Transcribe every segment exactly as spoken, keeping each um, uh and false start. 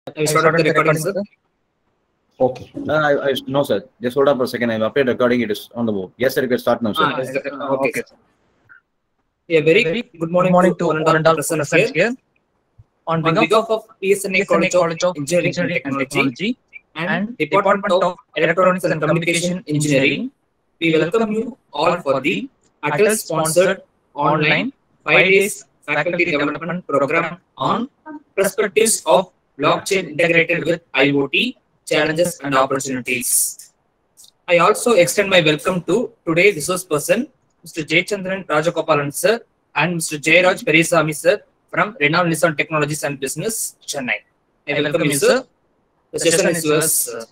I started the recording, sir. Okay. Uh, I, I, no, sir. Just hold on for a second. I've updated recording. It is on the move. Yes, sir. You can start now, sir. Ah, yes, sir. Uh, okay, sir. A very, very good morning, morning to all and all present here. here. On behalf, On behalf of P S N A College, College of Engineering, Engineering and Technology and Department of Electronics and Communication Engineering, we welcome you all for the A T E L-sponsored online five days faculty development program on perspectives of blockchain integrated with I O T, challenges and opportunities. I also extend my welcome to today's resource person, Mister Jayachandran Rajagopalan sir and Mister Jayaraj Perisamy sir from Renault Nissan Technologies and Business, Chennai. I welcome you, sir. The session is yours, sir.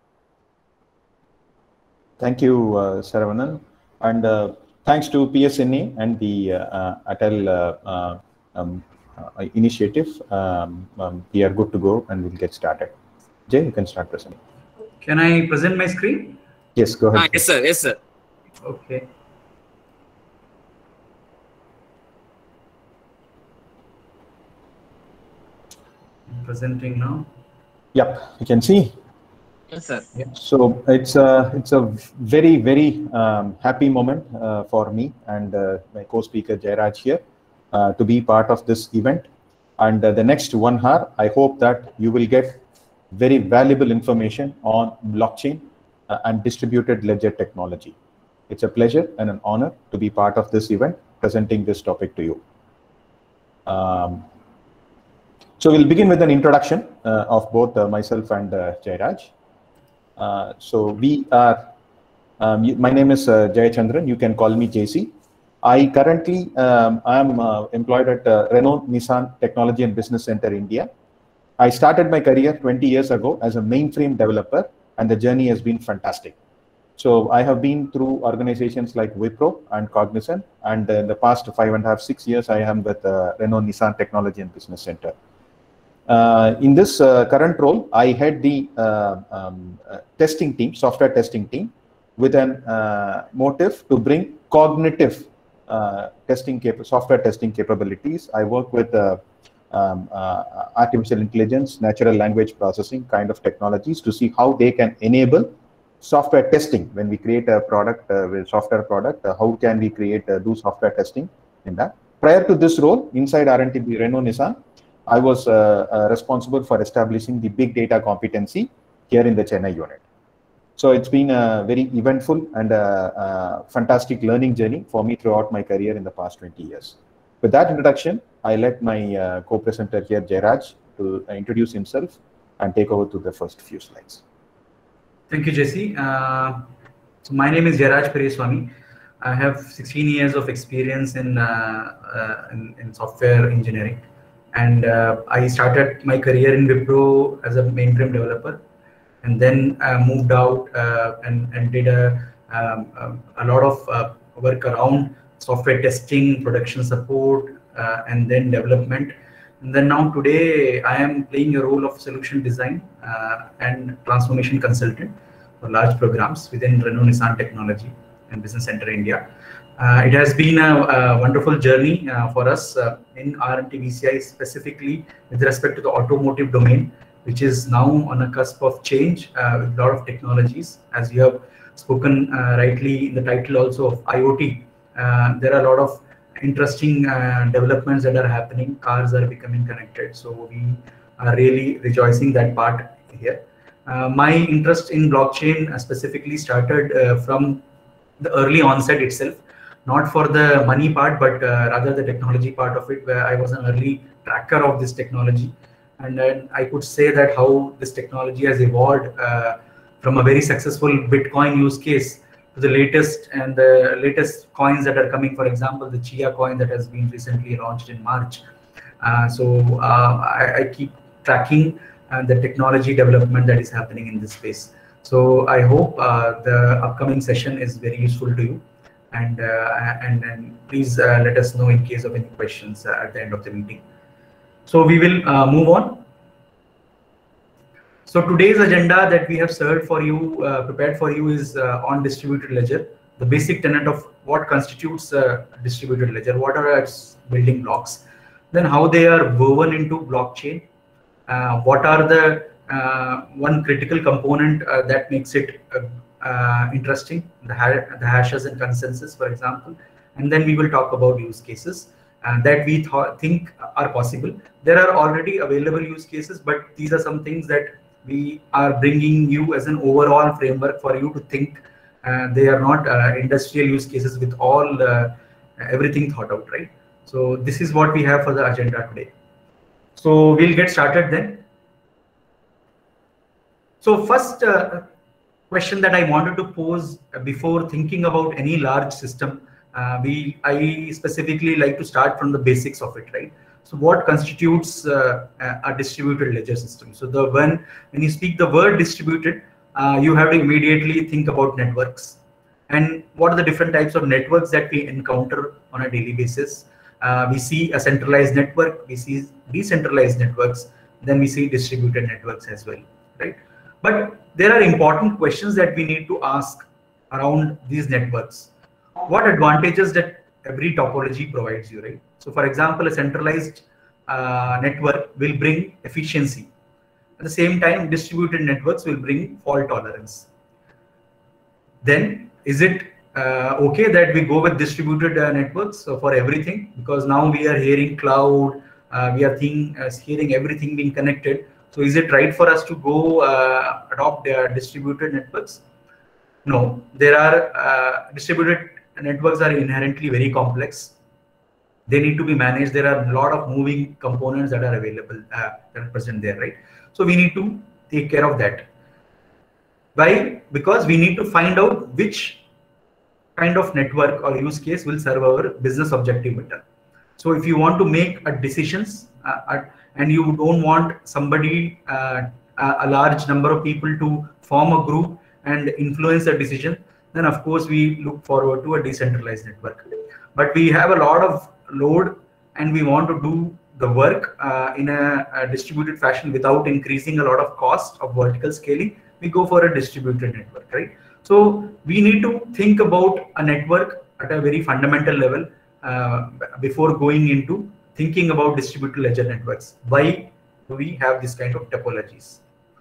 Thank you, uh, Saravanan, and uh, thanks to P S N A and the uh, A T E L uh, uh, um, uh, initiative. Um, um, we are good to go, and we'll get started. Jay, you can start presenting. Can I present my screen? Yes, go ahead. Ah, yes, sir. Yes, sir. Okay. I'm presenting now. Yep, you can see. Yes, sir. Yeah. So it's a it's a very very um, happy moment uh, for me and uh, my co-speaker Jayaraj here uh, to be part of this event. And uh, the next one hour, I hope that you will get very valuable information on blockchain uh, and distributed ledger technology. It's a pleasure and an honor to be part of this event, presenting this topic to you. Um, so we'll begin with an introduction uh, of both uh, myself and uh, Jayaraj. Uh, so we are, um, you, my name is uh, Jayachandran, you can call me J C. I currently um, am uh, employed at uh, Renault Nissan Technology and Business Center, India. I started my career twenty years ago as a mainframe developer, and the journey has been fantastic. So I have been through organizations like Wipro and Cognizant, and in the past five and a half, six years, I am with uh, Renault Nissan Technology and Business Center. Uh, in this uh, current role, I head the uh, um, uh, testing team, software testing team, with an uh, motive to bring cognitive uh, testing cap software testing capabilities. I work with uh, um, uh, artificial intelligence, natural language processing kind of technologies to see how they can enable software testing. When we create a product, uh, with software product, uh, how can we create uh, do software testing in that? Prior to this role, inside R and D Renault Nissan, I was uh, uh, responsible for establishing the big data competency here in the Chennai unit. So it's been a very eventful and a, a fantastic learning journey for me throughout my career in the past twenty years. With that introduction, I let my uh, co-presenter here, Jayaraj, to uh, introduce himself and take over to the first few slides. Thank you, Jesse. Uh, so my name is Jayaraj Perisamy. I have sixteen years of experience in, uh, uh, in, in software engineering. And uh, I started my career in Wipro as a mainframe developer, and then uh, moved out uh, and, and did a, um, a lot of uh, work around software testing, production support, uh, and then development. And then now today I am playing a role of solution design uh, and transformation consultant for large programs within Renault Nissan Technology and Business Center India. Uh, it has been a, a wonderful journey uh, for us uh, in R and D V C I, specifically with respect to the automotive domain, which is now on a cusp of change uh, with a lot of technologies. As you have spoken uh, rightly in the title also of I O T, uh, there are a lot of interesting uh, developments that are happening. Cars are becoming connected, so we are really rejoicing that part here. Uh, my interest in blockchain uh, specifically started uh, from the early onset itself. Not for the money part, but uh, rather the technology part of it, where I was an early tracker of this technology. And then I could say that how this technology has evolved uh, from a very successful Bitcoin use case to the latest and the latest coins that are coming. For example, the Chia coin that has been recently launched in March. Uh, so uh, I, I keep tracking uh, the technology development that is happening in this space. So I hope uh, the upcoming session is very useful to you. And, uh, and and please uh, let us know in case of any questions uh, at the end of the meeting. So we will uh, move on. So today's agenda that we have served for you, uh, prepared for you, is uh, on distributed ledger, the basic tenet of what constitutes a distributed ledger, what are its building blocks, then how they are woven into blockchain, Uh, what are the uh, one critical component uh, that makes it uh, uh, interesting, the, ha the hashes and consensus, for example. And then we will talk about use cases uh, that we think are possible. There are already available use cases, but these are some things that we are bringing you as an overall framework for you to think. Uh, they are not uh, industrial use cases with all uh, everything thought out, right? So this is what we have for the agenda today. So we'll get started then. So first uh, question that I wanted to pose before thinking about any large system, uh, we I specifically like to start from the basics of it, right? So what constitutes uh, a distributed ledger system? So the when when you speak the word distributed, uh, you have to immediately think about networks. And what are the different types of networks that we encounter on a daily basis? Uh, we see a centralized network, we see decentralized networks, then we see distributed networks as well, right? But there are important questions that we need to ask around these networks. What advantages that every topology provides you, right? So for example, a centralized uh, network will bring efficiency. At the same time, distributed networks will bring fault tolerance. Then is it uh, okay that we go with distributed uh, networks so for everything? Because now we are hearing cloud, uh, we are think, uh, hearing everything being connected. So is it right for us to go uh, adopt uh, distributed networks? No, there are uh, distributed networks are inherently very complex. They need to be managed. There are a lot of moving components that are available, uh, that are present there, right? So we need to take care of that. Why? Because we need to find out which kind of network or use case will serve our business objective better. So if you want to make a decisions uh, and you don't want somebody, uh, a large number of people to form a group and influence a decision, then of course we look forward to a decentralized network. But we have a lot of load and we want to do the work uh, in a, a distributed fashion without increasing a lot of cost of vertical scaling. We go for a distributed network, right? So we need to think about a network at a very fundamental level uh, before going into thinking about distributed ledger networks. Why do we have this kind of topologies?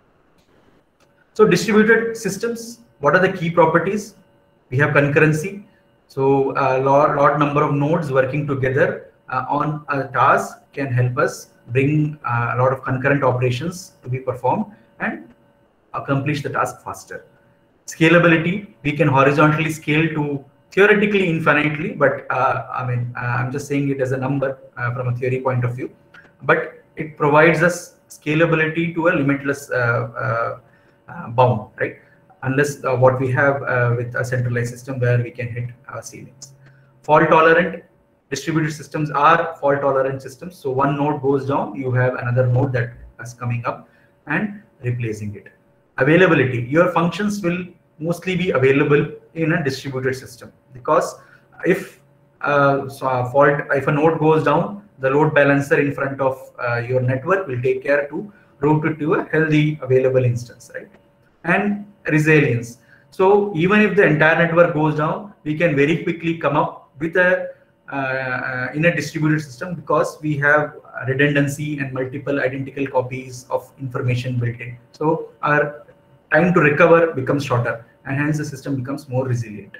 So distributed systems, what are the key properties? We have concurrency. So a lot, lot number of nodes working together uh, on a task can help us bring uh, a lot of concurrent operations to be performed and accomplish the task faster. Scalability, we can horizontally scale to theoretically infinitely, but uh, I mean, uh, I'm just saying it as a number uh, from a theory point of view, but it provides us scalability to a limitless uh, uh, uh, bound, right? Unless uh, what we have uh, with a centralized system where we can hit our ceilings. Fault tolerant, distributed systems are fault tolerant systems. So one node goes down, you have another node that is coming up and replacing it. Availability, your functions will mostly be available in a distributed system, because if uh, so a fault, if a node goes down, the load balancer in front of uh, your network will take care to route it to a healthy available instance, right? And resilience. So even if the entire network goes down, we can very quickly come up with a uh, uh, in a distributed system because we have redundancy and multiple identical copies of information built in. So our time to recover becomes shorter, and hence the system becomes more resilient.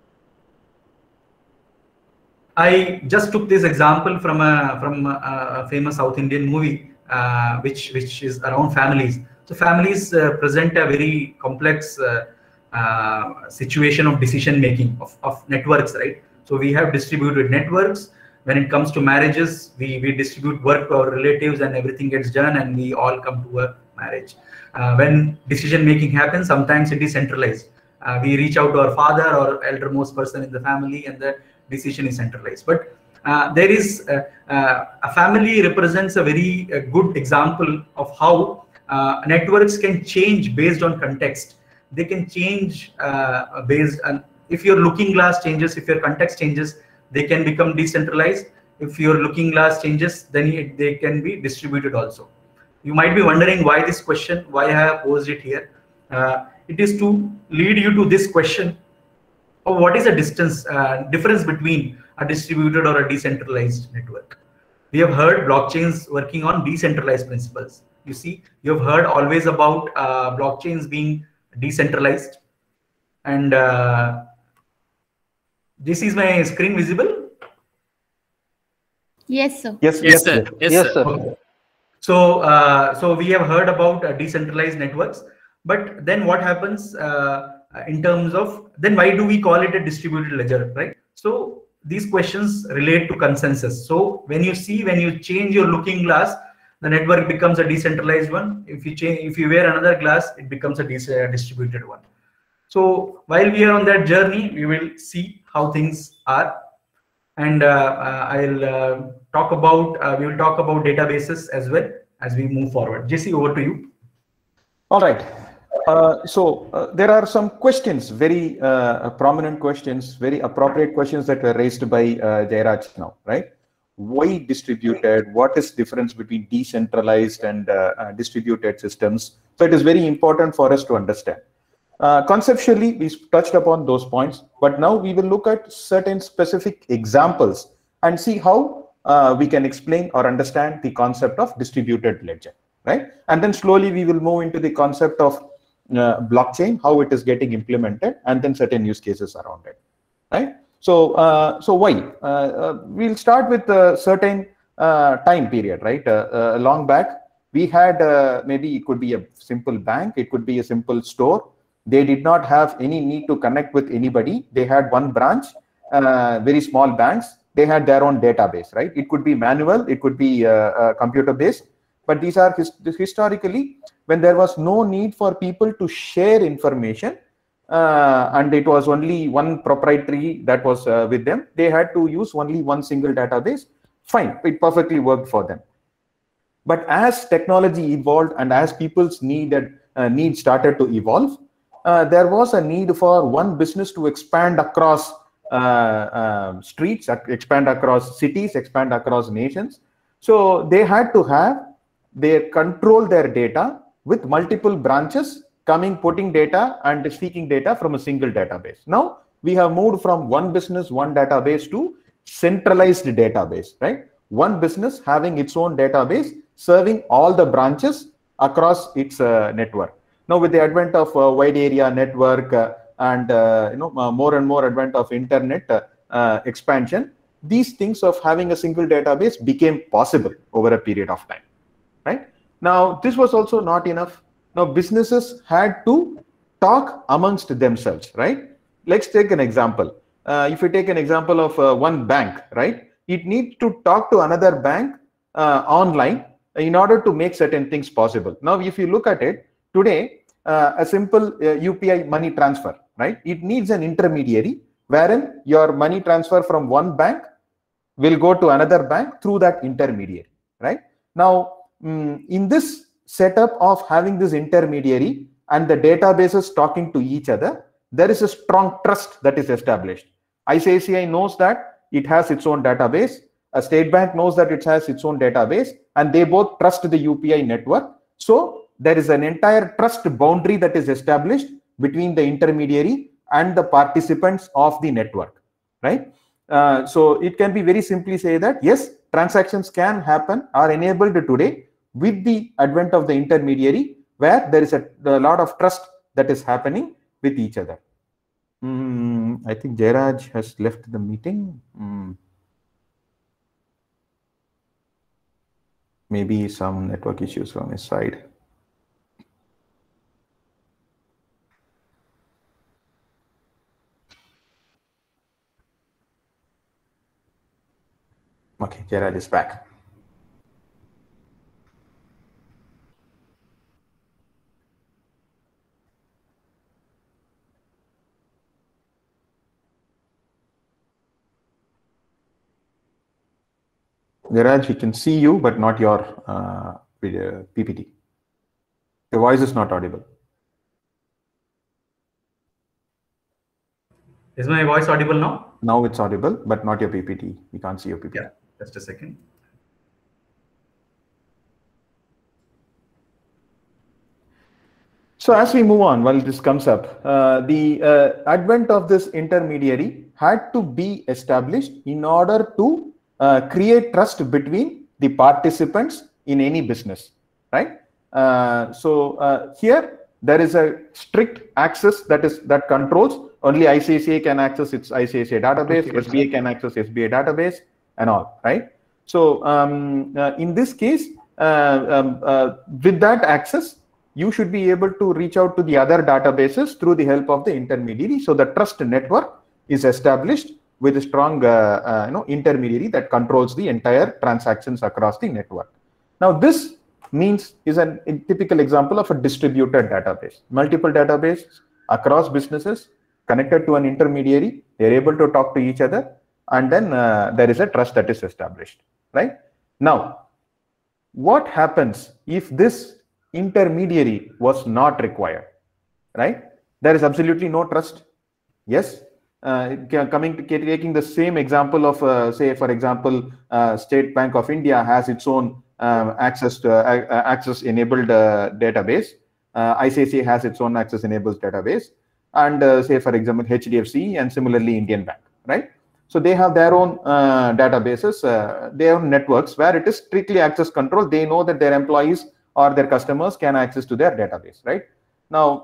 I just took this example from a from a, a famous South Indian movie, uh, which which is around families. So families uh, present a very complex uh, uh, situation of decision making of, of networks, right? So we have distributed networks. When it comes to marriages, we, we distribute work to our relatives and everything gets done and we all come to a marriage. Uh, when decision making happens, sometimes it is centralized. Uh, we reach out to our father or eldermost person in the family and the decision is centralized. But uh, there is uh, uh, a family represents a very uh, good example of how uh, networks can change based on context. They can change uh, based on, if your looking glass changes, if your context changes, they can become decentralized. If your looking glass changes, then it, they can be distributed also. You might be wondering why this question, why I have posed it here. Uh, it is to lead you to this question of what is the distance uh, difference between a distributed or a decentralized network. We have heard blockchains working on decentralized principles. You see, you've heard always about uh, blockchains being decentralized. And uh, this is my screen visible? Yes, sir. Yes, Yes, sir. Yes, Yes, sir. sir. Okay. So, uh, so we have heard about uh, decentralized networks, but then what happens uh, in terms of, then why do we call it a distributed ledger, right? So these questions relate to consensus. So when you see, when you change your looking glass, the network becomes a decentralized one. If you change, if you wear another glass, it becomes a distributed one. So while we are on that journey, we will see how things are. And uh, uh, I'll uh, talk about, uh, we will talk about databases as well as we move forward. J C, over to you. All right. Uh, so uh, there are some questions, very uh, prominent questions, very appropriate questions that were raised by uh, Jairaj now, right? Why distributed? What is the difference between decentralized and uh, uh, distributed systems? So it is very important for us to understand. Uh, conceptually, we touched upon those points, but now we will look at certain specific examples and see how uh, we can explain or understand the concept of distributed ledger, right? And then slowly we will move into the concept of uh, blockchain, how it is getting implemented, and then certain use cases around it, right? So, uh, so why? Uh, uh, we'll start with a certain uh, time period, right? Uh, uh, long back, we had uh, maybe it could be a simple bank, it could be a simple store. They did not have any need to connect with anybody. They had one branch, uh, very small banks. They had their own database, right? It could be manual, it could be uh, uh, computer based, but these are his historically when there was no need for people to share information, uh, and it was only one proprietary that was uh, with them. They had to use only one single database. Fine, it perfectly worked for them. But as technology evolved and as people's needed uh, need started to evolve, Uh, there was a need for one business to expand across uh, uh, streets, expand across cities, expand across nations. So they had to have, they control their data with multiple branches coming, putting data and speaking data from a single database. Now we have moved from one business, one database to centralized database, right? One business having its own database, serving all the branches across its uh, network. Now, with the advent of uh, wide area network uh, and uh, you know uh, more and more advent of internet uh, uh, expansion, these things of having a single database became possible over a period of time, right? Now, this was also not enough. Now, businesses had to talk amongst themselves, right? Let's take an example. Uh, if you take an example of uh, one bank, right? It needs to talk to another bank uh, online in order to make certain things possible. Now, if you look at it today, Uh, a simple uh, U P I money transfer, right? It needs an intermediary wherein your money transfer from one bank will go to another bank through that intermediary, right? Now, um, in this setup of having this intermediary and the databases talking to each other, there is a strong trust that is established. I C I C I knows that it has its own database. A state bank knows that it has its own database, and they both trust the U P I network. So there is an entire trust boundary that is established between the intermediary and the participants of the network, right? Uh, so it can be very simply say that, yes, transactions can happen, are enabled today with the advent of the intermediary, where there is a, a lot of trust that is happening with each other. Mm, I think Jairaj has left the meeting. Mm. Maybe some network issues from his side. Okay, Jairaj is back. Jairaj, we can see you, but not your uh, P P T. Your voice is not audible. Is my voice audible now? Now it's audible, but not your P P T. We can't see your P P T. Yeah, just a second. So as we move on, while this comes up, uh, the uh, advent of this intermediary had to be established in order to uh, create trust between the participants in any business, right? Uh, so uh, here there is a strict access that is that controls only I C I C I can access its I C I C I database, okay, S B I can access S B I database and all, right? So um, uh, in this case, uh, um, uh, with that access, you should be able to reach out to the other databases through the help of the intermediary. So the trust network is established with a strong uh, uh, you know, intermediary that controls the entire transactions across the network. Now this means is an, a typical example of a distributed database. Multiple databases across businesses connected to an intermediary. They're able to talk to each other, and then uh, there is a trust that is established, right? Now, what happens if this intermediary was not required, right? There is absolutely no trust. Yes. Uh, coming to taking the same example of, uh, say, for example, uh, State Bank of India has its own uh, access to, uh, access enabled uh, database. Uh, I C I C I has its own access enabled database, and uh, say, for example, H D F C and similarly Indian Bank, right? So they have their own uh, databases, uh, their own networks where it is strictly access control. They know that their employees or their customers can access to their database, right? Now,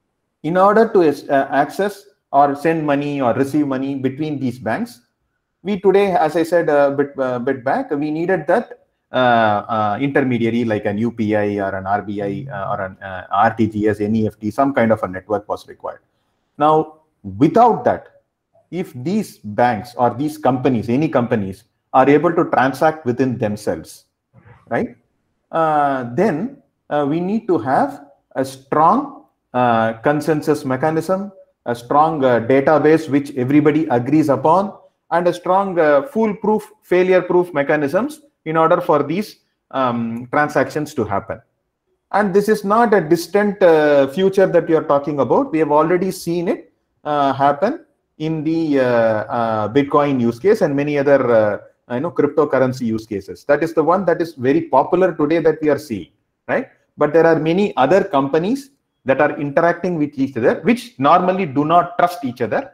in order to uh, access or send money or receive money between these banks, we today, as I said a bit, uh, bit back, we needed that uh, uh, intermediary like an U P I or an R B I uh, or an uh, R T G S, N E F T, some kind of a network was required. Now, without that, if these banks or these companies, any companies, are able to transact within themselves, right? Uh, then uh, we need to have a strong uh, consensus mechanism, a strong uh, database which everybody agrees upon, and a strong uh, foolproof, failure-proof mechanisms in order for these um, transactions to happen. And this is not a distant uh, future that we are talking about. We have already seen it uh, happen in the uh, uh, Bitcoin use case and many other uh, you know, cryptocurrency use cases. That is the one that is very popular today that we are seeing, right? But there are many other companies that are interacting with each other, which normally do not trust each other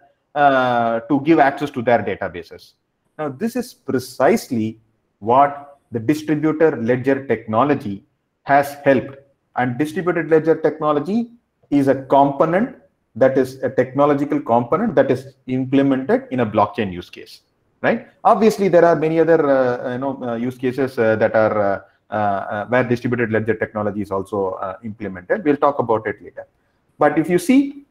uh, to give access to their databases. Now, this is precisely what the distributed ledger technology has helped. And distributed ledger technology is a component that is a technological component that is implemented in a blockchain use case, right? Obviously, there are many other uh, you know uh, use cases uh, that are uh, uh, uh, where distributed ledger technology is also uh, implemented. We'll talk about it later. But if you see,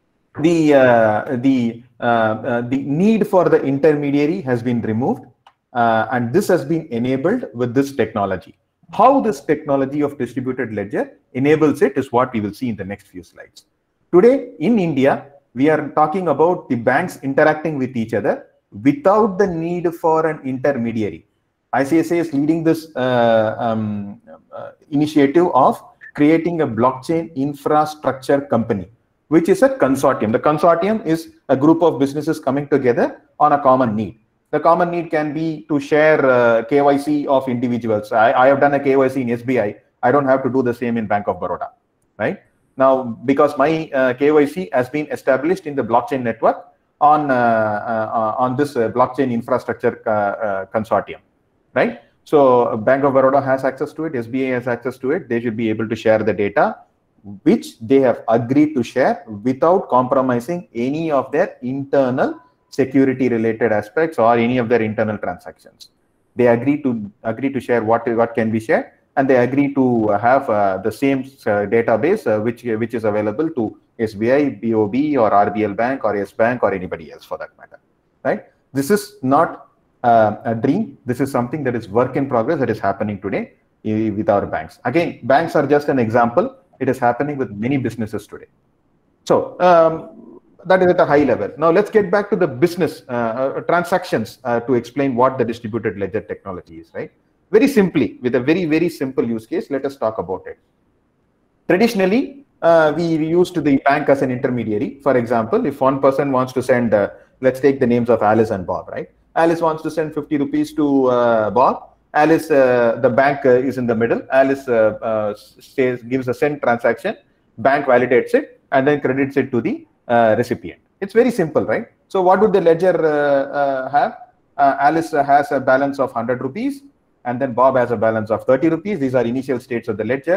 the uh, the uh, uh, the need for the intermediary has been removed, uh, and this has been enabled with this technology. How this technology of distributed ledger enables it is what we will see in the next few slides. Today in India, we are talking about the banks interacting with each other without the need for an intermediary. I C I C I is leading this uh, um, uh, initiative of creating a blockchain infrastructure company, which is a consortium. The consortium is a group of businesses coming together on a common need. The common need can be to share uh, K Y C of individuals. I, I have done a K Y C in S B I. I don't have to do the same in Bank of Baroda, right? Now, because my uh, K Y C has been established in the blockchain network on, uh, uh, on this uh, blockchain infrastructure uh, uh, consortium, right? So Bank of Baroda has access to it, S B I has access to it. They should be able to share the data, which they have agreed to share without compromising any of their internal security related aspects or any of their internal transactions. They agree to agree to share what, what can be shared, and they agree to have uh, the same uh, database uh, which, which is available to S B I, B O B, or R B L Bank, or Yes Bank, or anybody else for that matter, right? This is not uh, a dream. This is something that is work in progress that is happening today with our banks. Again, banks are just an example. It is happening with many businesses today. So um, that is at a high level. Now let's get back to the business uh, uh, transactions uh, to explain what the distributed ledger technology is, right? Very simply, with a very, very simple use case, let us talk about it. Traditionally, uh, we used the bank as an intermediary. For example, if one person wants to send, uh, let's take the names of Alice and Bob, right? Alice wants to send fifty rupees to uh, Bob. Alice, uh, the bank uh, is in the middle. Alice uh, uh, says, gives a send transaction, bank validates it, and then credits it to the uh, recipient. It's very simple, right? So what would the ledger uh, uh, have? Uh, Alice has a balance of one hundred rupees, and then Bob has a balance of thirty rupees. These are initial states of the ledger.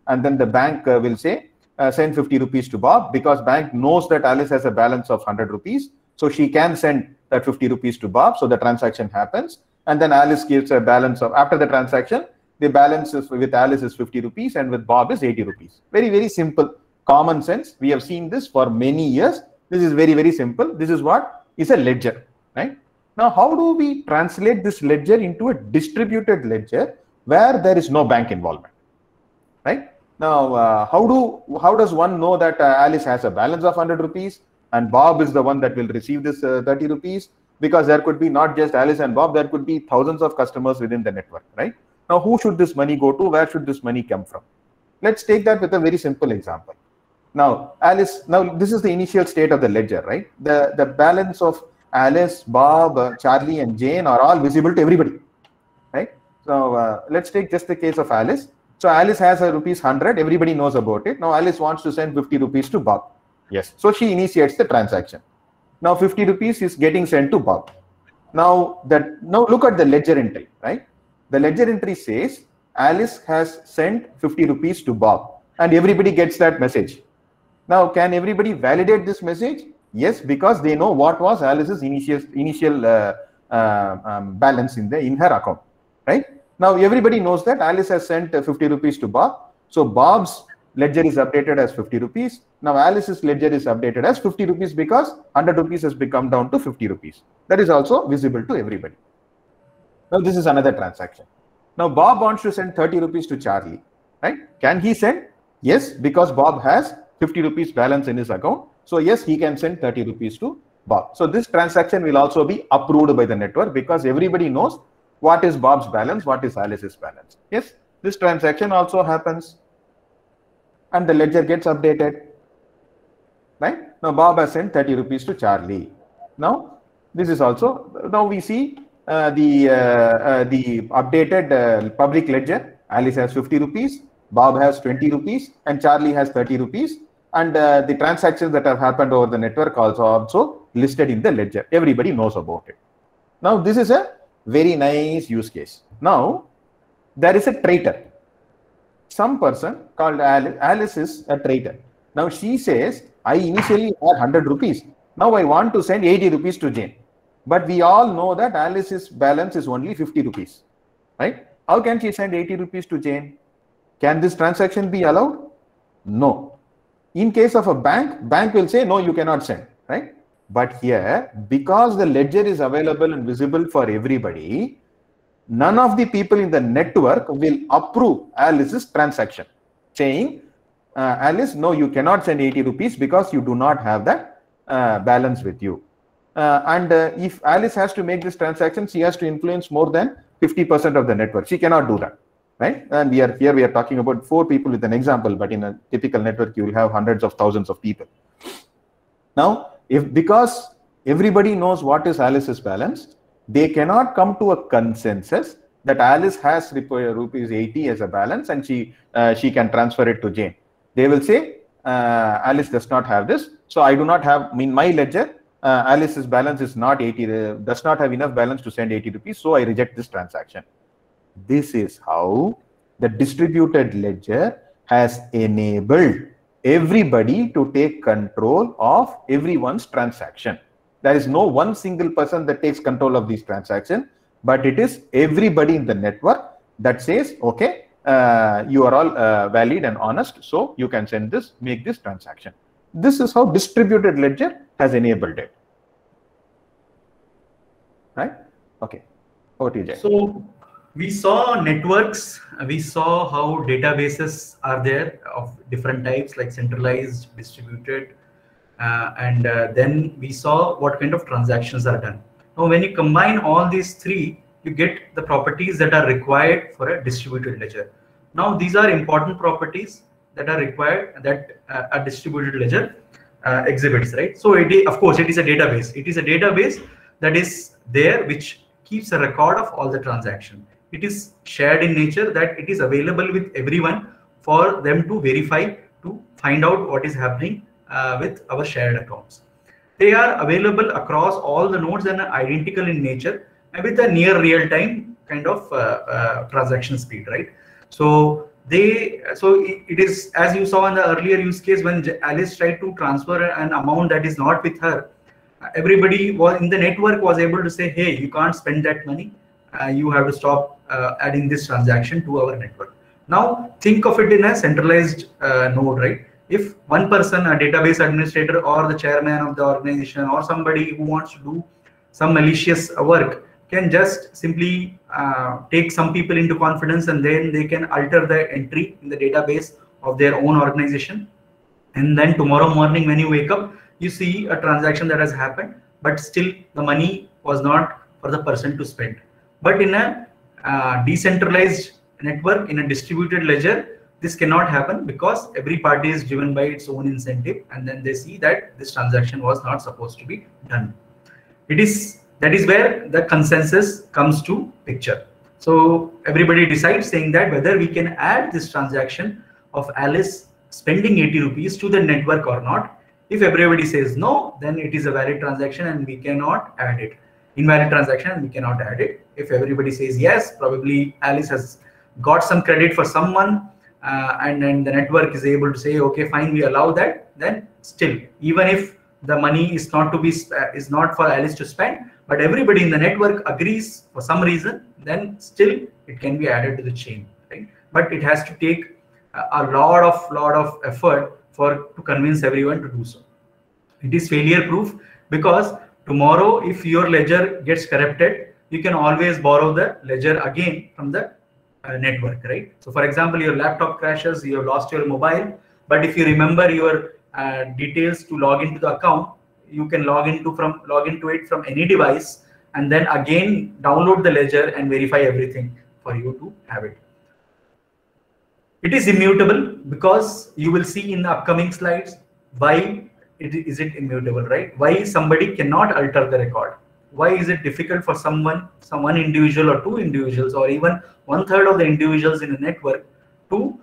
and then the bank uh, will say, uh, send fifty rupees to Bob, because bank knows that Alice has a balance of one hundred rupees. So she can send that fifty rupees to Bob. So the transaction happens. And then Alice gives a balance of, after the transaction, the balance is with Alice is fifty rupees and with Bob is eighty rupees. Very, very simple, common sense. We have seen this for many years. This is very, very simple. This is what is a ledger, right? Now, how do we translate this ledger into a distributed ledger where there is no bank involvement, right? Now, uh, how do how does one know that uh, Alice has a balance of one hundred rupees and Bob is the one that will receive this uh, thirty rupees? Because there could be not just Alice and Bob, there could be thousands of customers within the network, right? Now, who should this money go to? Where should this money come from? Let's take that with a very simple example. Now, Alice, now this is the initial state of the ledger, right? The, the balance of Alice, Bob, uh, Charlie, and Jane are all visible to everybody, right? So uh, let's take just the case of Alice. So Alice has a rupees one hundred, everybody knows about it. Now Alice wants to send fifty rupees to Bob. Yes. So she initiates the transaction. Now fifty rupees is getting sent to Bob. Now that now look at the ledger entry, right? The ledger entry says Alice has sent fifty rupees to Bob, and everybody gets that message. Now, can everybody validate this message? Yes, because they know what was Alice's initial initial uh, uh, um, balance in the in her account, right? Now everybody knows that Alice has sent uh, fifty rupees to Bob. So Bob's ledger is updated as fifty rupees. Now Alice's ledger is updated as fifty rupees because one hundred rupees has become down to fifty rupees. That is also visible to everybody. Now this is another transaction. Now Bob wants to send thirty rupees to Charlie, right? Can he send? Yes, because Bob has fifty rupees balance in his account. So yes, he can send thirty rupees to Bob. So this transaction will also be approved by the network because everybody knows what is Bob's balance, what is Alice's balance. Yes, this transaction also happens and the ledger gets updated, right? Now Bob has sent thirty rupees to Charlie. Now this is also, now we see uh, the, uh, uh, the updated uh, public ledger. Alice has fifty rupees, Bob has twenty rupees, and Charlie has thirty rupees. And uh, the transactions that have happened over the network also also listed in the ledger. Everybody knows about it. Now this is a very nice use case. Now there is a traitor. Some person called Alice, Alice is a traitor. Now she says, I initially had one hundred rupees. Now I want to send eighty rupees to Jane. But we all know that Alice's balance is only fifty rupees, right? How can she send eighty rupees to Jane? Can this transaction be allowed? No. In case of a bank, bank will say, no, you cannot send, right? But here, because the ledger is available and visible for everybody, none of the people in the network will approve Alice's transaction, saying, uh, Alice, no, you cannot send eighty rupees because you do not have that uh, balance with you. Uh, and uh, if Alice has to make this transaction, she has to influence more than fifty percent of the network. She cannot do that. Right? And we are here, we are talking about four people with an example, but in a typical network, you will have hundreds of thousands of people. Now, if because everybody knows what is Alice's balance, they cannot come to a consensus that Alice has rupees eighty as a balance and she uh, she can transfer it to Jane. They will say, uh, Alice does not have this. So I do not have, in my ledger, uh, Alice's balance is not eighty, uh, does not have enough balance to send eighty rupees. So I reject this transaction. This is how the distributed ledger has enabled everybody to take control of everyone's transaction. There is no one single person that takes control of these transactions, but it is everybody in the network that says, okay, uh, you are all uh, valid and honest, so you can send this, make this transaction. This is how distributed ledger has enabled it. Right? Okay. Over to you, Jay. So we saw networks, we saw how databases are there of different types like centralized, distributed, uh, and uh, then we saw what kind of transactions are done. Now, when you combine all these three, you get the properties that are required for a distributed ledger. Now, these are important properties that are required that uh, a distributed ledger uh, exhibits, right? So, it is, of course, it is a database. It is a database that is there which keeps a record of all the transactions. It is shared in nature that it is available with everyone for them to verify, to find out what is happening uh, with our shared accounts. They are available across all the nodes and are identical in nature and with a near real-time kind of uh, uh, transaction speed, right? So they so it, it is, as you saw in the earlier use case, when Alice tried to transfer an amount that is not with her, everybody was in the network was able to say, hey, you can't spend that money, uh, you have to stop uh, adding this transaction to our network. Now think of it in a centralized uh, node, right? If one person, a database administrator or the chairman of the organization or somebody who wants to do some malicious work can just simply uh, take some people into confidence, and then they can alter the entry in the database of their own organization. And then tomorrow morning when you wake up, you see a transaction that has happened, but still the money was not for the person to spend. But in a uh, decentralized network, in a distributed ledger, this cannot happen because every party is driven by its own incentive, and then they see that this transaction was not supposed to be done. It is that is where the consensus comes to picture. So everybody decides saying that whether we can add this transaction of Alice spending eighty rupees to the network or not. If everybody says no, then it is a valid transaction and we cannot add it. Invalid transaction and we cannot add it. If everybody says yes, probably Alice has got some credit for someone, uh, and then the network is able to say, okay, fine, we allow that. Then still, even if the money is not to be uh, is not for Alice to spend, but everybody in the network agrees for some reason, then still it can be added to the chain, right? But it has to take a lot of lot of effort for to convince everyone to do so. It is failure proof because tomorrow if your ledger gets corrupted, you can always borrow the ledger again from the uh, network, right? So for example, your laptop crashes, you have lost your mobile, but if you remember your uh, details to log into the account, you can log into from log into it from any device, and then again download the ledger and verify everything for you to have it. It is immutable because you will see in the upcoming slides why it is it immutable, right? Why somebody cannot alter the record? Why is it difficult for someone, some one individual or two individuals or even one third of the individuals in a network to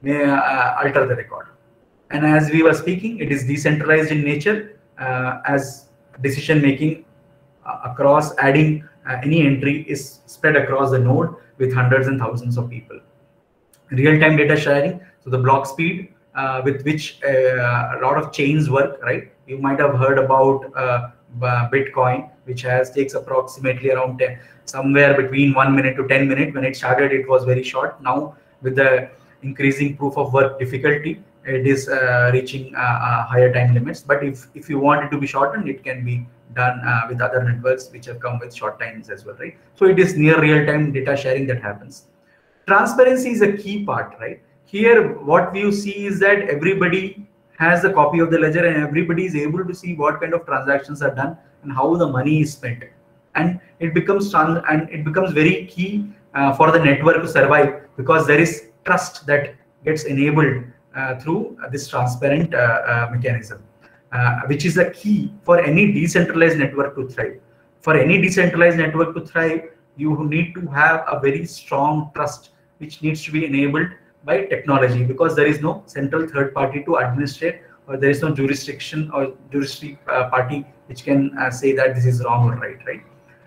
uh, alter the record? And as we were speaking, it is decentralized in nature, uh, as decision making uh, across adding uh, any entry is spread across the node with hundreds and thousands of people. Real-time data sharing, so the block speed uh, with which uh, a lot of chains work, right? You might have heard about uh, Bitcoin, which has takes approximately around ten, somewhere between one minute to ten minutes. When it started, it was very short. Now, with the increasing proof of work difficulty, it is uh, reaching uh, uh, higher time limits. But if if you want it to be shortened, it can be done uh, with other networks which have come with short times as well, right? So it is near real-time data sharing that happens. Transparency is a key part, right? Here, what we see is that everybody has a copy of the ledger and everybody is able to see what kind of transactions are done and how the money is spent. And it becomes trans and it becomes very key uh, for the network to survive because there is trust that gets enabled uh, through uh, this transparent uh, uh, mechanism, uh, which is a key for any decentralized network to thrive. For any decentralized network to thrive, you need to have a very strong trust, which needs to be enabled by technology, because there is no central third party to administrate, or there is no jurisdiction or jurisdiction uh, party which can uh, say that this is wrong or right, right?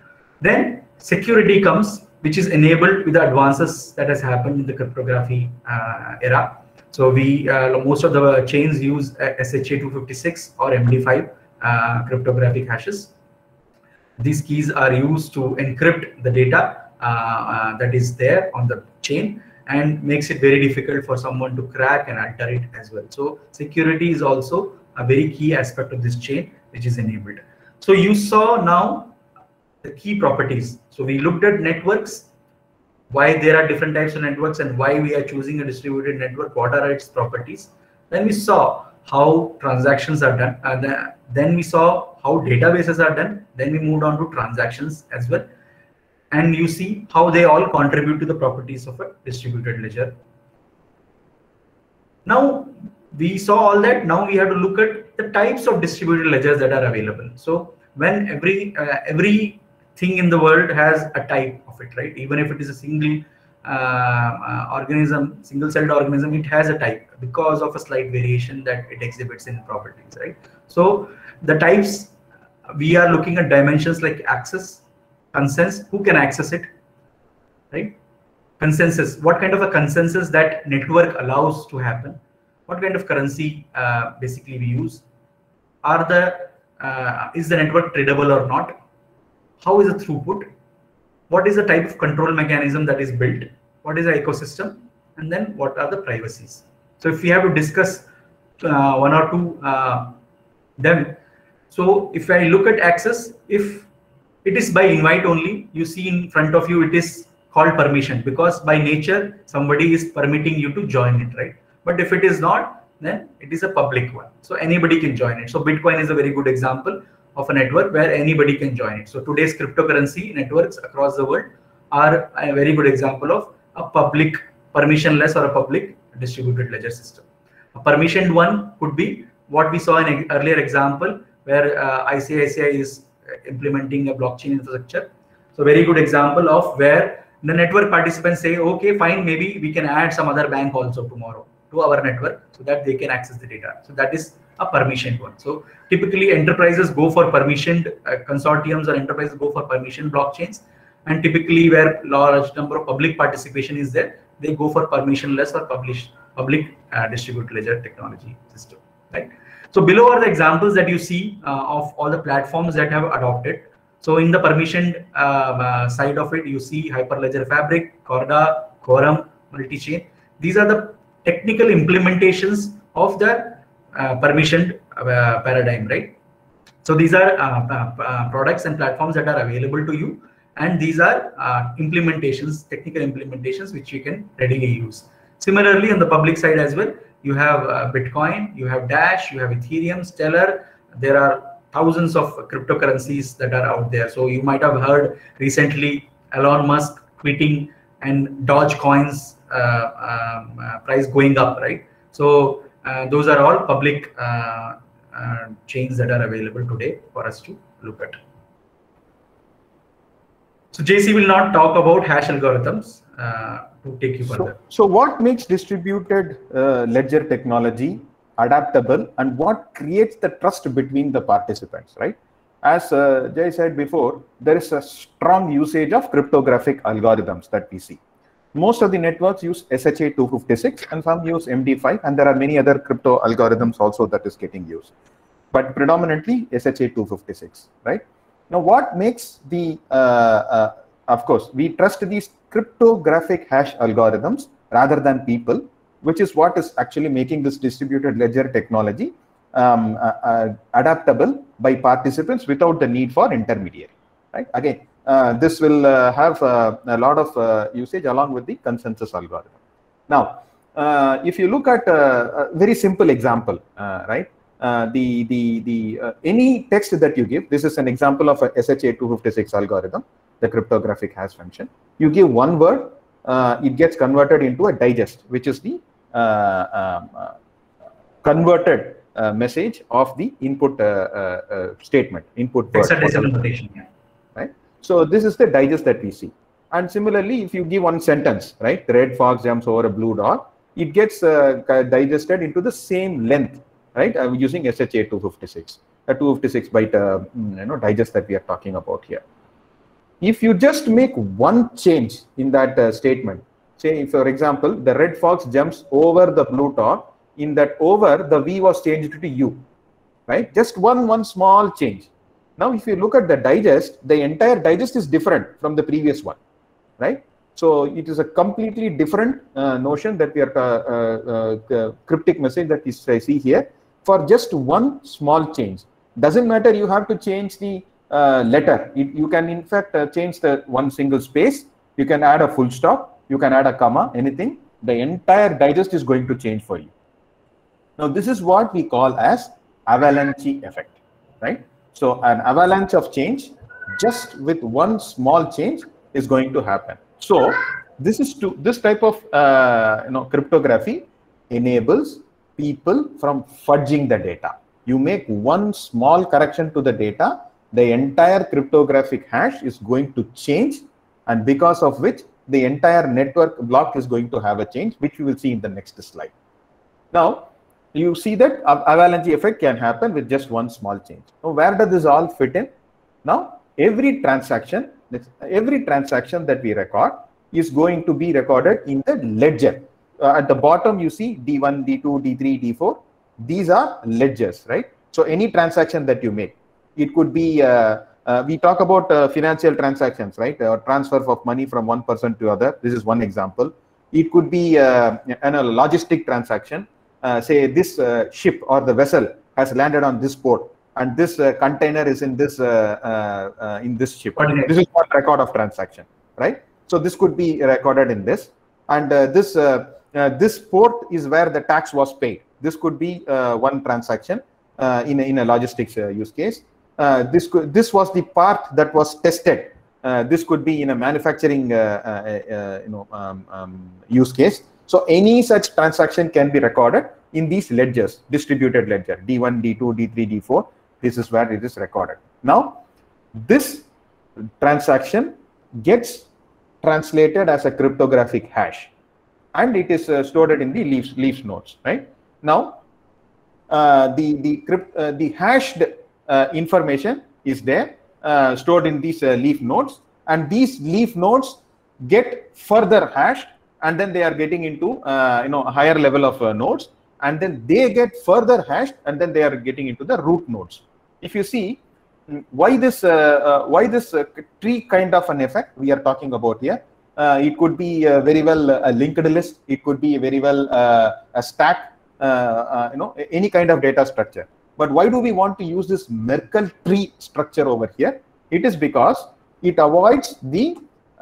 Then security comes, which is enabled with the advances that has happened in the cryptography uh, era. So we uh, most of the chains use uh, S H A two fifty-six or M D five uh, cryptographic hashes. These keys are used to encrypt the data uh, uh, that is there on the chain, and makes it very difficult for someone to crack and alter it as well. So security is also a very key aspect of this chain, which is enabled. So you saw now the key properties. So we looked at networks, why there are different types of networks and why we are choosing a distributed network, what are its properties. Then we saw how transactions are done, and then we saw how databases are done. Then we moved on to transactions as well. And you see how they all contribute to the properties of a distributed ledger. Now we saw all that. Now we have to look at the types of distributed ledgers that are available. So when every uh, everything in the world has a type of it, right? Even if it is a single uh, uh, organism, single-celled organism, it has a type because of a slight variation that it exhibits in properties, right? So the types, we are looking at dimensions like access, consents, who can access it, right? consensus, what kind of a consensus that network allows to happen, what kind of currency uh, basically we use, are the uh, is the network tradable or not, how is the throughput, what is the type of control mechanism that is built, what is the ecosystem, and then what are the privacies. So if we have to discuss uh, one or two uh, them, so if I look at access, if it is by invite only, you see in front of you it is called permission, because by nature somebody is permitting you to join it, right? But if it is not, then it is a public one, so anybody can join it. So Bitcoin is a very good example of a network where anybody can join it. So today's cryptocurrency networks across the world are a very good example of a public permissionless or a public distributed ledger system. A permissioned one could be what we saw in an earlier example where uh, I C I C I is implementing a blockchain infrastructure. So very good example of where the network participants say, okay, fine, maybe we can add some other bank also tomorrow to our network so that they can access the data. So that is a permissioned one. So typically enterprises go for permissioned uh, consortiums, or enterprises go for permissioned blockchains, and typically where large number of public participation is there, they go for permissionless or published public uh, distributed ledger technology system, right? So below are the examples that you see uh, of all the platforms that have adopted. So in the permissioned uh, uh, side of it, you see Hyperledger Fabric, Corda, Quorum, Multichain. These are the technical implementations of the uh, permissioned uh, paradigm, right? So these are uh, uh, uh, products and platforms that are available to you, and these are uh, implementations, technical implementations which you can readily use. Similarly, on the public side as well, you have uh, Bitcoin, you have Dash, you have Ethereum, Stellar. There are thousands of cryptocurrencies that are out there. So you might have heard recently Elon Musk quitting and Dogecoin's uh, um, uh, price going up, right? So uh, those are all public uh, uh, chains that are available today for us to look at. So J C will not talk about hash algorithms uh, to take you further. So, so what makes distributed uh, ledger technology adaptable, and what creates the trust between the participants, right? As uh, Jay said before, there is a strong usage of cryptographic algorithms that we see. Most of the networks use S H A two fifty-six and some use M D five, and there are many other crypto algorithms also that is getting used, but predominantly S H A two fifty-six, right? Now, what makes the, uh, uh, of course, we trust these cryptographic hash algorithms rather than people, which is what is actually making this distributed ledger technology um, uh, uh, adaptable by participants without the need for intermediary, right? Again, uh, this will uh, have uh, a lot of uh, usage along with the consensus algorithm. Now, uh, if you look at uh, a very simple example, uh, right? Uh, the the the uh, any text that you give, this is an example of a S H A two fifty-six algorithm, the cryptographic hash function. You give one word, uh, it gets converted into a digest, which is the uh, um, uh, converted uh, message of the input uh, uh, uh, statement, input word. Hexadecimal notation, yeah. Right. So this is the digest that we see. And similarly, if you give one sentence, right, the red fox jumps over a blue dog, it gets uh, digested into the same length, right, uh, using S H A two fifty-six, a two fifty-six byte uh, you know, digest that we are talking about here. If you just make one change in that uh, statement, say, for example, the red fox jumps over the blue dog, in that over, the V was changed to U, right? Just one, one small change. Now, if you look at the digest, the entire digest is different from the previous one, right? So it is a completely different uh, notion that we are, uh, uh, uh, cryptic message that is, I see here, for just one small change. Doesn't matter, you have to change the uh, letter. It, you can in fact uh, change the one single space, you can add a full stop, you can add a comma, anything. The entire digest is going to change for you. Now, this is what we call as avalanche effect, right? So an avalanche of change just with one small change is going to happen. So this is to this type of uh, you know cryptography enables people from fudging the data. You make one small correction to the data, the entire cryptographic hash is going to change, and because of which the entire network block is going to have a change, which we will see in the next slide. Now, you see that avalanche effect can happen with just one small change. Now, where does this all fit in? Now, every transaction, every transaction that we record is going to be recorded in the ledger. Uh, at the bottom, you see D one, D two, D three, D four. These are ledgers, right? So any transaction that you make, it could be, uh, uh, we talk about uh, financial transactions, right? Or transfer of money from one person to other. This is one example. It could be uh, an, a logistic transaction. Uh, say this uh, ship or the vessel has landed on this port, and this uh, container is in this uh, uh, uh, in this ship. This is one record of transaction, right? So this could be recorded in this, and uh, this uh, uh, this port is where the tax was paid. This could be uh, one transaction uh, in a, in a logistics uh, use case. Uh, this could this was the part that was tested. Uh, this could be in a manufacturing uh, uh, uh, you know um, um, use case. So any such transaction can be recorded in these ledgers, distributed ledger, D one, D two, D three, D four. This is where it is recorded. Now, this transaction gets translated as a cryptographic hash, and it is uh, stored in the leaf, leaf nodes, right? Now, uh, the, the, crypt, uh, the hashed uh, information is there, uh, stored in these uh, leaf nodes, and these leaf nodes get further hashed, and then they are getting into uh, you know a higher level of uh, nodes, and then they get further hashed, and then they are getting into the root nodes. If you see why this uh, uh, why this uh, tree kind of an effect we are talking about here, uh, it could be uh, very well a linked list, it could be very well uh, a stack, uh, uh, you know any kind of data structure. But why do we want to use this Merkle tree structure over here? It is because it avoids the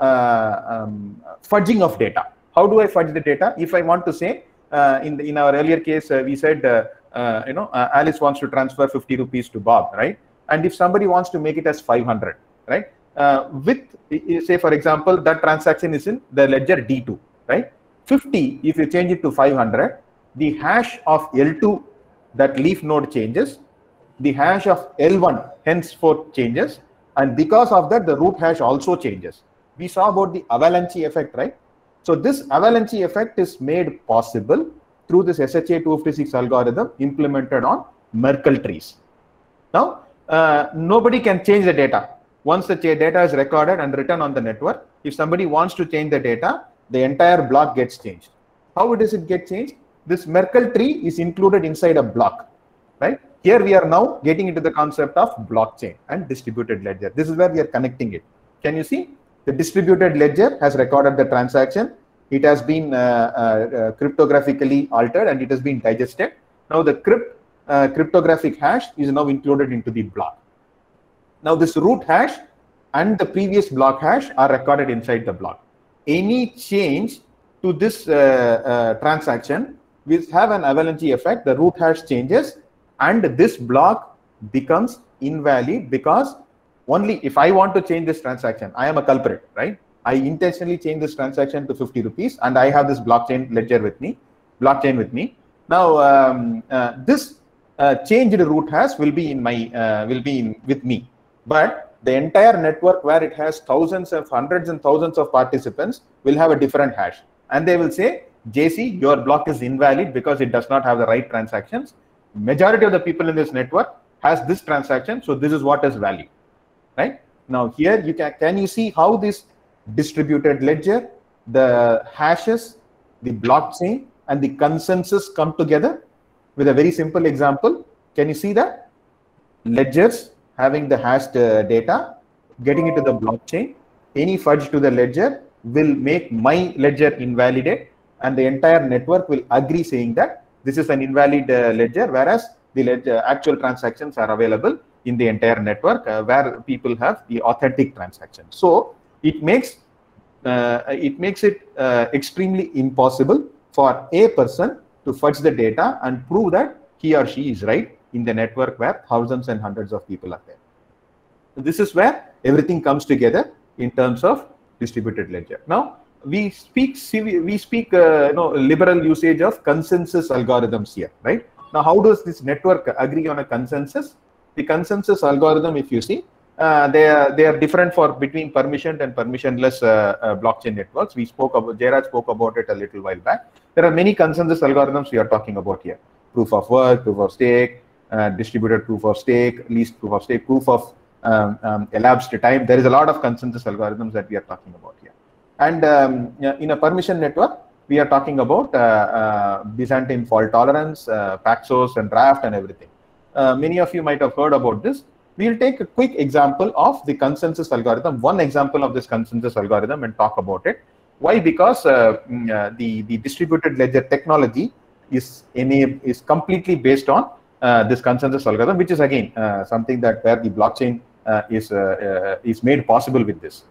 uh, um, fudging of data. How do I fudge the data? If I want to say, uh, in the, in our earlier case, uh, we said, uh, uh, you know, uh, Alice wants to transfer fifty rupees to Bob, right? And if somebody wants to make it as five hundred, right? Uh, with, say, for example, that transaction is in the ledger D two, right? fifty, if you change it to five hundred, the hash of L two, that leaf node changes, the hash of L one henceforth changes, and because of that, the root hash also changes. We saw about the avalanche effect, right? So this avalanche effect is made possible through this S H A two fifty-six algorithm implemented on Merkle trees. Now, uh, nobody can change the data. Once the data is recorded and written on the network, if somebody wants to change the data, the entire block gets changed. How does it get changed? This Merkle tree is included inside a block, right? Here we are now getting into the concept of blockchain and distributed ledger. This is where we are connecting it. Can you see? The distributed ledger has recorded the transaction. It has been uh, uh, cryptographically altered and it has been digested. Now the crypt, uh, cryptographic hash is now included into the block. Now this root hash and the previous block hash are recorded inside the block. Any change to this uh, uh, transaction will have an avalanche effect. The root hash changes and this block becomes invalid because only if I want to change this transaction, I am a culprit, right? I intentionally change this transaction to fifty rupees and I have this blockchain ledger with me, blockchain with me. Now, um, uh, this uh, changed root hash will be in my, uh, will be in, with me. But the entire network where it has thousands of hundreds and thousands of participants will have a different hash. And they will say, J C, your block is invalid because it does not have the right transactions. Majority of the people in this network has this transaction. So this is what is value. Right? Now here you can, can you see how this distributed ledger, the hashes, the blockchain and the consensus come together with a very simple example. Can you see that? Ledgers having the hashed uh, data, getting into the blockchain, any fudge to the ledger will make my ledger invalidate and the entire network will agree saying that this is an invalid uh, ledger, whereas the ledger, actual transactions are available in the entire network uh, where people have the authentic transactions. So it makes uh, it makes it uh, extremely impossible for a person to fudge the data and prove that he or she is right in the network where thousands and hundreds of people are there. So this is where everything comes together in terms of distributed ledger. Now we speak we speak uh, you know liberal usage of consensus algorithms here, right? Now how does this network agree on a consensus? The consensus algorithm, if you see, uh, they are they are different for between permissioned and permissionless uh, uh, blockchain networks. We spoke about, Jairaj spoke about it a little while back. There are many consensus algorithms we are talking about here: proof of work, proof of stake, uh, distributed proof of stake, least proof of stake, proof of um, um, elapsed time. There is a lot of consensus algorithms that we are talking about here. And um, in a permission network, we are talking about uh, uh, Byzantine fault tolerance, uh, Paxos and Raft and everything. Uh, many of you might have heard about this. We'll take a quick example of the consensus algorithm, one example of this consensus algorithm, and talk about it. Why? Because uh, uh, the, the distributed ledger technology is, is completely based on uh, this consensus algorithm, which is again uh, something that where the blockchain uh, is, uh, uh, is made possible with this.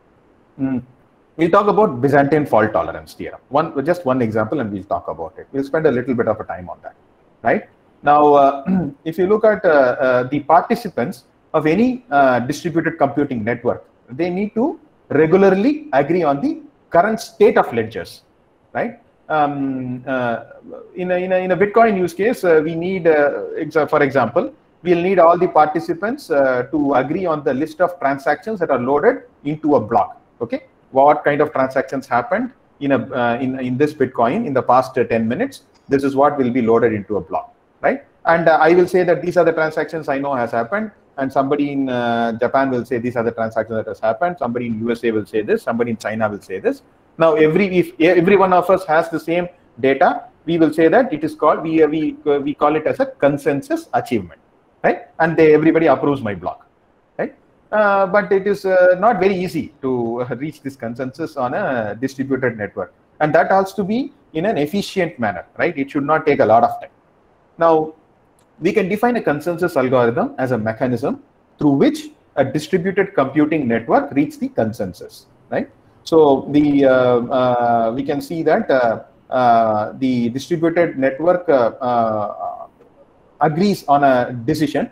Mm. We'll talk about Byzantine fault tolerance theorem. One, just one example, and we'll talk about it. We'll spend a little bit of a time on that, right? Now, uh, if you look at uh, uh, the participants of any uh, distributed computing network, they need to regularly agree on the current state of ledgers, right? Um, uh, in, a, in, a, in a Bitcoin use case, uh, we need, uh, for example, we'll need all the participants uh, to agree on the list of transactions that are loaded into a block, okay? What kind of transactions happened in a uh, in in this Bitcoin in the past uh, ten minutes. This is what will be loaded into a block, right? And uh, I will say that these are the transactions I know has happened, and somebody in uh, Japan will say these are the transactions that has happened. Somebody in U S A will say this. Somebody in China will say this. Now, every if every one of us has the same data, we will say that it is called we we we call it as a consensus achievement, right? And they, everybody approves my block. Uh, but it is uh, not very easy to uh, reach this consensus on a distributed network, and that has to be in an efficient manner, right? It should not take a lot of time. Now, we can define a consensus algorithm as a mechanism through which a distributed computing network reaches the consensus, right? So the uh, uh, we can see that uh, uh, the distributed network uh, uh, agrees on a decision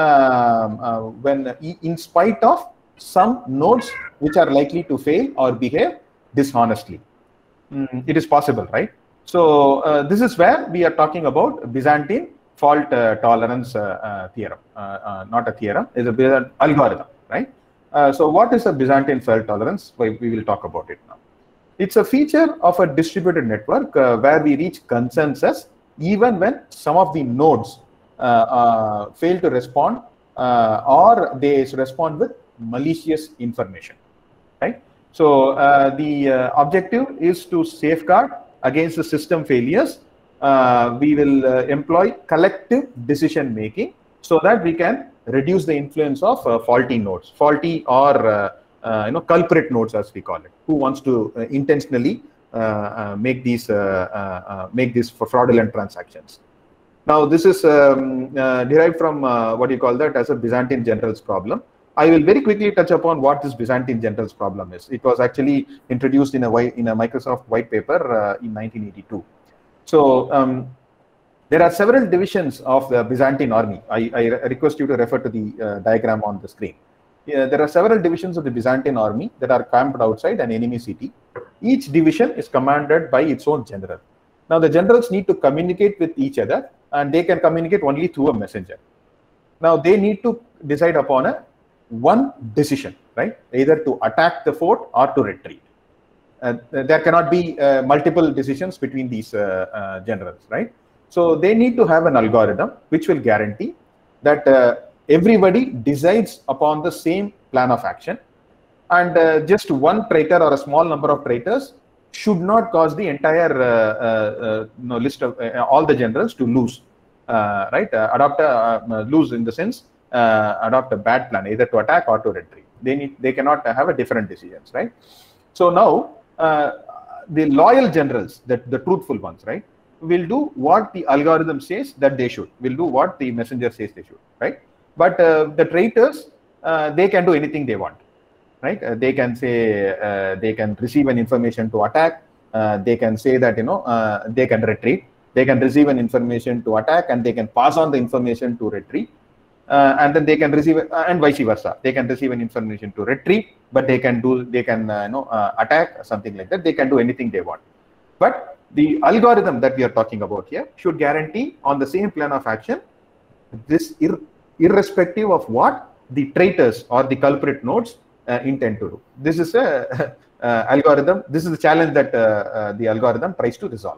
Um, uh, when in spite of some nodes which are likely to fail or behave dishonestly. Mm, it is possible, right? So uh, this is where we are talking about Byzantine fault uh, tolerance uh, uh, theorem, uh, uh, not a theorem, it's a Byzantine algorithm, right? Uh, so what is a Byzantine fault tolerance? We will talk about it now. It's a feature of a distributed network uh, where we reach consensus even when some of the nodes Uh, uh, fail to respond uh, or they respond with malicious information, right? So uh, the uh, objective is to safeguard against the system failures. Uh, we will uh, employ collective decision making so that we can reduce the influence of uh, faulty nodes, faulty or uh, uh, you know culprit nodes as we call it, who wants to uh, intentionally uh, uh, make these uh, uh, uh, make these fraudulent transactions. Now, this is um, uh, derived from uh, what you call that as a Byzantine generals problem. I will very quickly touch upon what this Byzantine generals problem is. It was actually introduced in a in a Microsoft white paper uh, in nineteen eighty-two. So um, there are several divisions of the Byzantine army. I, I request you to refer to the uh, diagram on the screen. Yeah, there are several divisions of the Byzantine army that are camped outside an enemy city. Each division is commanded by its own general. Now, the generals need to communicate with each other, and they can communicate only through a messenger. Now, they need to decide upon a one decision, right? Either to attack the fort or to retreat. Uh, there cannot be uh, multiple decisions between these uh, uh, generals, right? So they need to have an algorithm which will guarantee that uh, everybody decides upon the same plan of action, and uh, just one traitor or a small number of traitors should not cause the entire uh, uh, uh, no, list of uh, all the generals to lose, uh, right? Uh, adopt a uh, lose in the sense uh, adopt a bad plan, either to attack or to retreat. They need they cannot have a different decisions, right? So now uh, the loyal generals, that the truthful ones, right, will do what the algorithm says that they should. Will do what the messenger says they should, right? But uh, the traitors, uh, they can do anything they want. Right? Uh, they can say uh, they can receive an information to attack. Uh, they can say that you know uh, they can retreat. They can receive an information to attack, and they can pass on the information to retreat. Uh, and then they can receive uh, and vice versa. They can receive an information to retreat, but they can do they can uh, you know uh, attack, something like that. They can do anything they want. But the algorithm that we are talking about here should guarantee on the same plan of action this ir irrespective of what the traitors or the culprit nodes Uh, intend to do. This is a uh, algorithm. This is the challenge that uh, uh, the algorithm tries to resolve.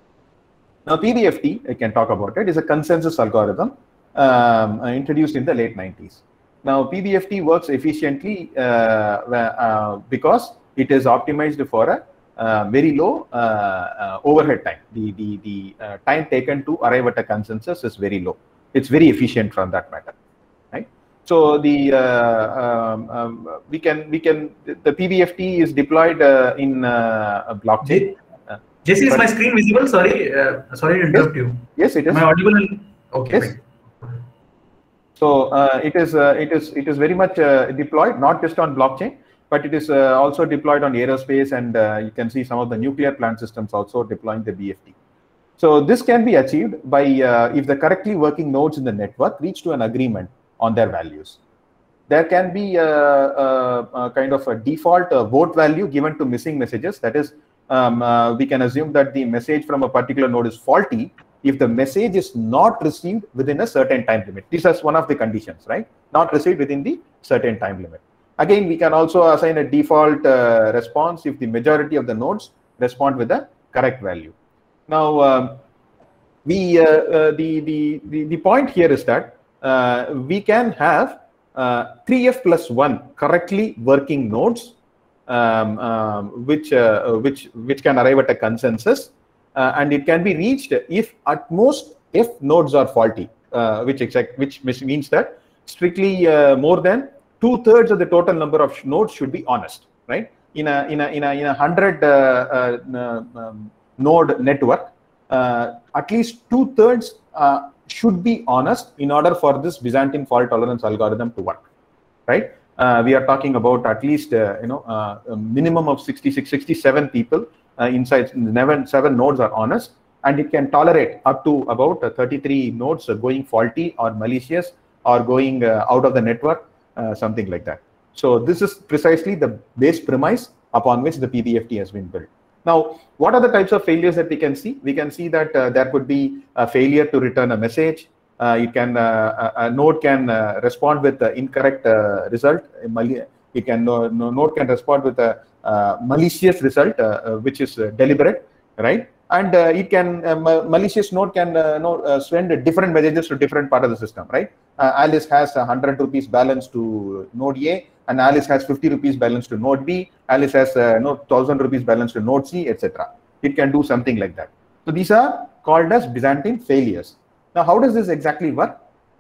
Now, P B F T, I can talk about it, is a consensus algorithm um, introduced in the late nineties. Now, P B F T works efficiently uh, uh, because it is optimized for a uh, very low uh, uh, overhead time. The the the uh, time taken to arrive at a consensus is very low. It's very efficient from that matter, right? So the uh, um, um, we can we can the P B F T is deployed uh, in uh, a blockchain. Uh, Jesse, is my screen visible? Sorry, uh, sorry to interrupt yes, you. Yes, it is. Am I audible? In... Okay. Yes. Fine. So uh, it is uh, it is it is very much uh, deployed not just on blockchain, but it is uh, also deployed on aerospace, and uh, you can see some of the nuclear plant systems also deploying the B F T. So this can be achieved by uh, if the correctly working nodes in the network reach to an agreement on their values. There can be a, a, a kind of a default uh, vote value given to missing messages. That is, um, uh, we can assume that the message from a particular node is faulty if the message is not received within a certain time limit. This is one of the conditions, right? Not received within the certain time limit. Again, we can also assign a default uh, response if the majority of the nodes respond with the correct value. Now, um, we uh, uh, the, the the the point here is that uh, we can have uh, three F plus one correctly working nodes, um, um, which uh, which which can arrive at a consensus. Uh, and it can be reached if at most F nodes are faulty, uh, which exact which means that strictly uh, more than two thirds of the total number of nodes should be honest, right? In a in a in a in a hundred uh, uh, um, node network, uh, at least two thirds uh, should be honest in order for this Byzantine fault tolerance algorithm to work, right? Uh, we are talking about at least uh, you know uh, a minimum of sixty-six, sixty-seven people. Uh, inside seven, seven nodes are honest, and it can tolerate up to about uh, thirty-three nodes uh, going faulty or malicious or going uh, out of the network, uh, something like that. So this is precisely the base premise upon which the P B F T has been built. Now, what are the types of failures that we can see? We can see that uh, there could be a failure to return a message. Uh, it can uh, a node can uh, respond with the incorrect uh, result. It can no, no node can respond with a uh, malicious result, uh, uh, which is uh, deliberate, right? And uh, it can uh, malicious node can uh, no, uh, send different messages to different part of the system, right? Uh, Alice has a hundred rupees balance to node A, and Alice has fifty rupees balance to node B. Alice has uh, no thousand rupees balance to node C, et cetera. It can do something like that. So these are called as Byzantine failures. Now, how does this exactly work?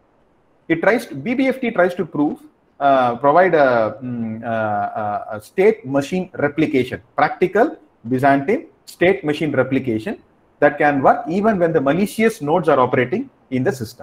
It tries to, B B F T tries to prove, uh, provide a, um, uh, a state machine replication, practical Byzantine state machine replication that can work even when the malicious nodes are operating in the system.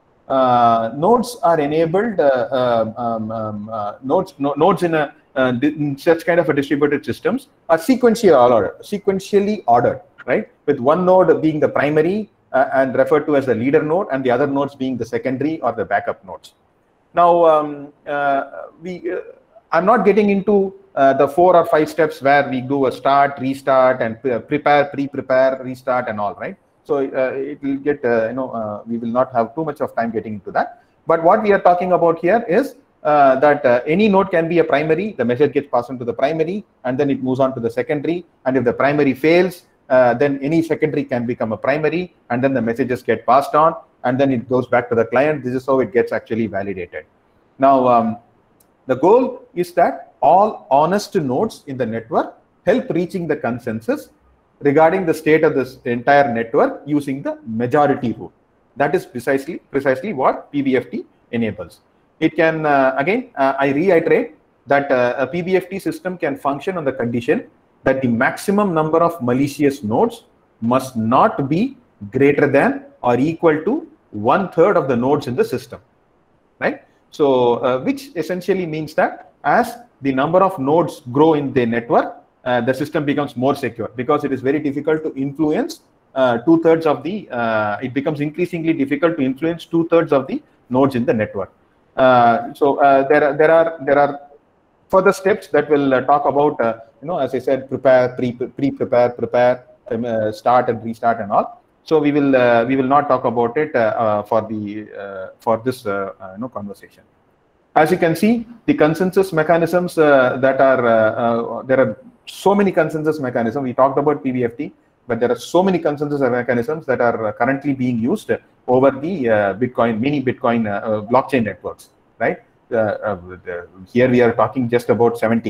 Uh, nodes are enabled, uh, um, um, uh, nodes, no, nodes in, a, uh, in such kind of a distributed systems are sequentially ordered, sequentially ordered, right? With one node being the primary uh, and referred to as the leader node, and the other nodes being the secondary or the backup nodes. Now, um, uh, we, uh, I'm not getting into uh, the four or five steps where we do a start, restart, and prepare, pre-prepare, restart, and all, right? So uh, it will get, uh, you know, uh, we will not have too much of time getting into that. But what we are talking about here is uh, that uh, any node can be a primary, the message gets passed on to the primary, and then it moves on to the secondary. And if the primary fails, uh, then any secondary can become a primary, and then the messages get passed on, and then it goes back to the client. This is how it gets actually validated. Now, um, the goal is that all honest nodes in the network help reaching the consensus regarding the state of this entire network using the majority rule. That is precisely precisely what P B F T enables. It can, uh, again, uh, I reiterate that uh, a P B F T system can function on the condition that the maximum number of malicious nodes must not be greater than or equal to one third of the nodes in the system, right? So, uh, which essentially means that as the number of nodes grow in the network, uh, the system becomes more secure, because it is very difficult to influence uh, two thirds of the, uh, it becomes increasingly difficult to influence two thirds of the nodes in the network. Uh, so uh, there are, there are, there are further steps that will uh, talk about, uh, you know, as I said, prepare, pre, pre-prepare, prepare, um, uh, start and restart and all. So we will uh, we will not talk about it uh, uh, for the uh, for this uh, uh, you know, conversation. As you can see, the consensus mechanisms uh, that are uh, uh, there are so many consensus mechanisms. We talked about P B F T, but there are so many consensus mechanisms that are currently being used over the uh, Bitcoin, mini Bitcoin uh, blockchain networks, right? Uh, uh, the, here we are talking just about seventeen.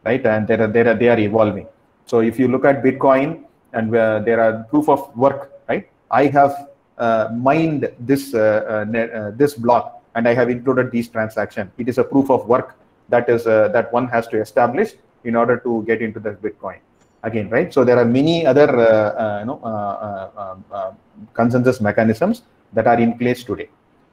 right? And they are, they are, they are evolving. So if you look at Bitcoin, and uh, there are proof of work, right? I have uh, mined this uh, uh, net, uh, this block, and I have included these transactions. It is a proof of work that is uh, that one has to establish in order to get into the Bitcoin again, right? So there are many other uh, uh, you know uh, uh, uh, consensus mechanisms that are in place today.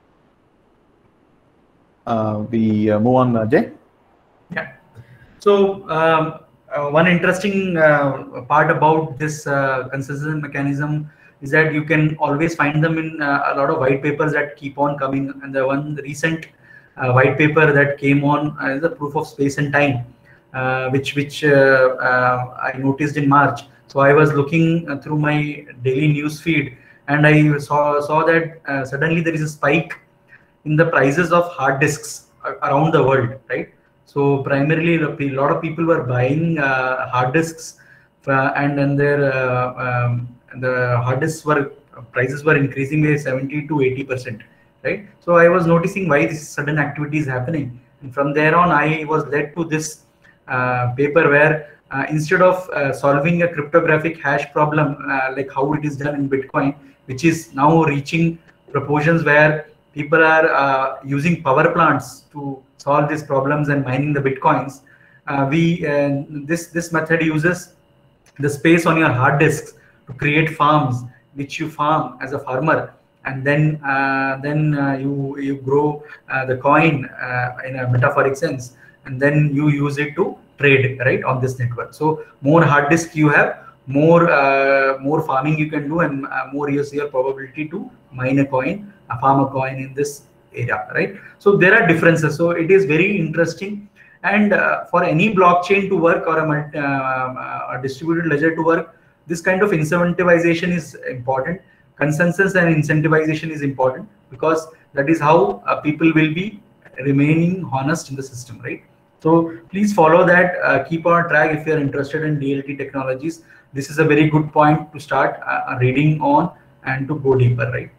Uh, we uh, move on, uh, Jay. Yeah. So um, uh, one interesting uh, part about this uh, consensus mechanism is that you can always find them in uh, a lot of white papers that keep on coming. And the one recent uh, white paper that came on uh, is the proof of space and time, uh, which which uh, uh, I noticed in March. So I was looking uh, through my daily news feed, and I saw saw that uh, suddenly there is a spike in the prices of hard disks around the world, right? So primarily, a lot of people were buying uh, hard disks, uh, and then their uh, um, the hard disks were prices were increasing by seventy to eighty percent, right? So I was noticing why this sudden activity is happening, and from there on, I was led to this uh, paper where uh, instead of uh, solving a cryptographic hash problem uh, like how it is done in Bitcoin, which is now reaching proportions where people are uh, using power plants to solve these problems and mining the Bitcoins. Uh, we uh, this this method uses the space on your hard disks to create farms, which you farm as a farmer, and then uh, then uh, you you grow uh, the coin uh, in a metaphoric sense, and then you use it to trade, right, on this network. So more hard disk you have, more uh, more farming you can do, and uh, more is your probability to mine a coin, a farm a coin in this area, right? So there are differences. So it is very interesting, and uh, for any blockchain to work, or a, multi, uh, a distributed ledger to work, this kind of incentivization is important. Consensus and incentivization is important, because that is how uh, people will be remaining honest in the system, right? So please follow that, uh, keep on track if you are interested in D L T technologies. This is a very good point to start uh, reading on and to go deeper, right?